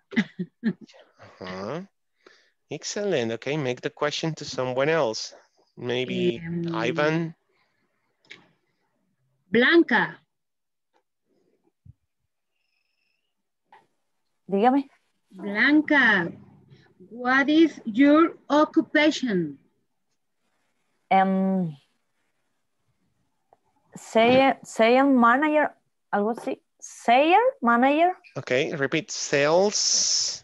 Excellent. Okay, make the question to someone else. Maybe Ivan. Blanca. Dígame. Blanca, what is your occupation? Sales manager, algo así. Sales manager. Okay, repeat. Sales.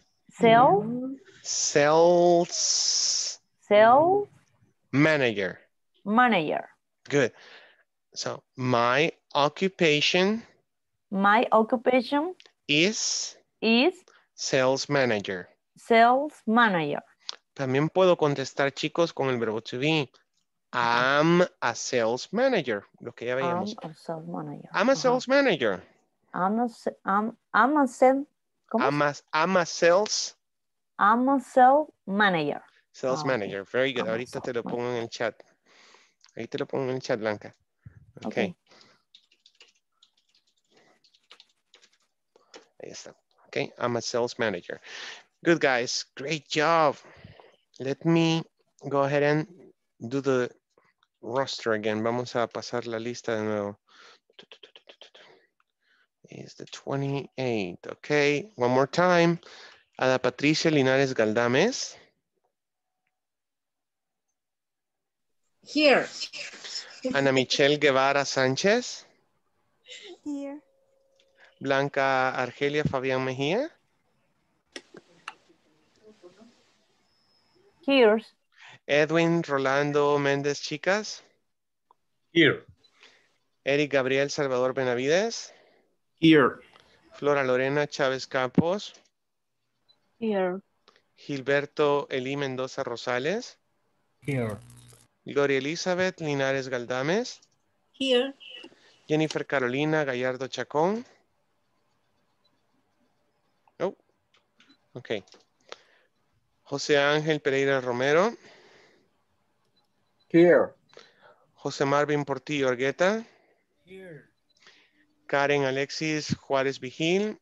Sales manager. Good. So my occupation Is is sales manager. sales manager. También puedo contestar, chicos, con el verbo to be. I'm a sales manager. Lo que ya veíamos. I'm a sales manager. I'm a sales manager. I'm a sales, ¿cómo es? I'm a sales I'm a sales manager. Sales manager. Very good. I'm a Ahorita te lo sales pongo en el chat. Ahí te lo pongo en el chat, Blanca. Okay. Ahí está. Okay. I'm a sales manager. Good, guys. Great job. Let me go ahead and do the roster again. Vamos a pasar la lista de nuevo. Is the 28. Okay. One more time. Ada Patricia Linares Galdames. Here. Ana Michelle Guevara Sánchez. Here. Blanca Argelia Fabián Mejía. Here. Edwin Rolando Méndez Chicas. Here. Eric Gabriel Salvador Benavides. Here. Flora Lorena Chávez Campos. Here. Gilberto Elí Mendoza Rosales. Here. Gloria Elizabeth Linares Galdames. Here. Jennifer Carolina Gallardo Chacón. Oh, ok. José Ángel Pereira Romero. Here. José Marvin Portillo Argueta. Here. Karen Alexis Juárez Vigil.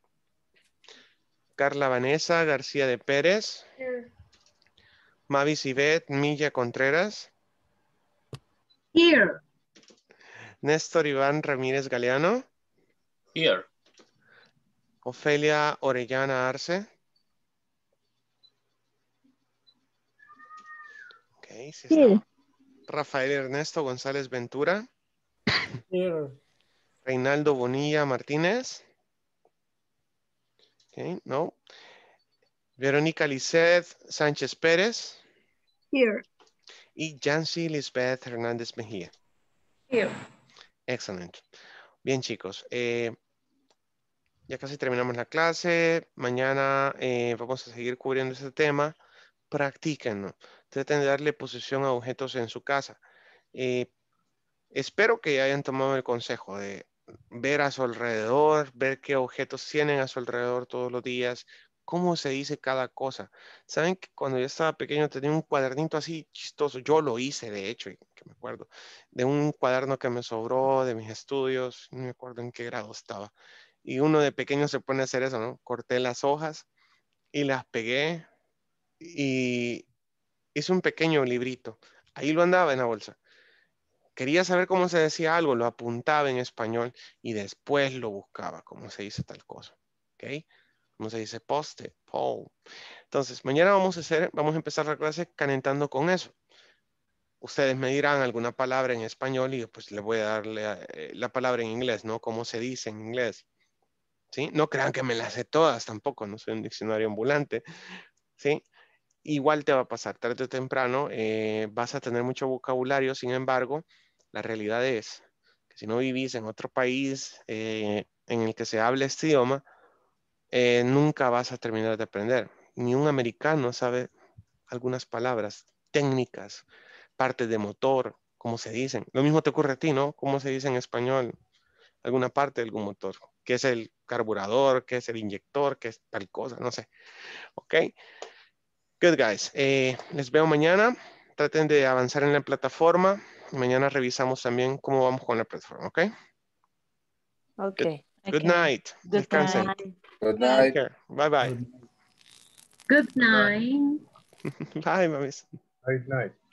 Carla Vanessa García de Pérez. Here. Mavis Ivette Milla Contreras. Here. Néstor Iván Ramírez Galeano. Here. Ofelia Orellana Arce. Okay, sí está. Here. Rafael Ernesto González Ventura. Here. Reinaldo Bonilla Martínez. Okay, no. Verónica Lisset Sánchez Pérez. Here. Y Jancy Lisbeth Hernández Mejía. Here. Excelente. Bien, chicos. Ya casi terminamos la clase. Mañana vamos a seguir cubriendo este tema. Practíquenlo. Traten de darle posición a objetos en su casa. Espero que hayan tomado el consejo de ver a su alrededor, ver qué objetos tienen a su alrededor todos los días, cómo se dice cada cosa. Saben que cuando yo estaba pequeño tenía un cuadernito así chistoso. Yo lo hice, de hecho, que me acuerdo, de un cuaderno que me sobró de mis estudios. No me acuerdo en qué grado estaba. Y uno de pequeño se pone a hacer eso, ¿no? Corté las hojas y las pegué y hice un pequeño librito. Ahí lo andaba en la bolsa. Quería saber cómo se decía algo, lo apuntaba en español y después lo buscaba, cómo se dice tal cosa. ¿Ok? ¿Cómo se dice post-it, poll? Entonces, mañana vamos a empezar la clase calentando con eso. Ustedes me dirán alguna palabra en español y pues le voy a darle la palabra en inglés, ¿no? ¿Cómo se dice en inglés? ¿Sí? No crean que me las sé todas tampoco, no soy un diccionario ambulante, ¿sí? Igual te va a pasar tarde o temprano, vas a tener mucho vocabulario, sin embargo, la realidad es que si no vivís en otro país en el que se hable este idioma, nunca vas a terminar de aprender. Ni un americano sabe algunas palabras técnicas, partes de motor, cómo se dicen. Lo mismo te ocurre a ti, ¿no? ¿Cómo se dice en español alguna parte de algún motor? ¿Qué es el carburador? ¿Qué es el inyector? ¿Qué es tal cosa? No sé. ¿Ok? Good, guys. Les veo mañana. Traten de avanzar en la plataforma. Mañana revisamos también cómo vamos con la plataforma, ¿ok? Ok. Good night. Descansen. Good night. Take care. Bye, bye. Good night. Bye, mamis. Good night.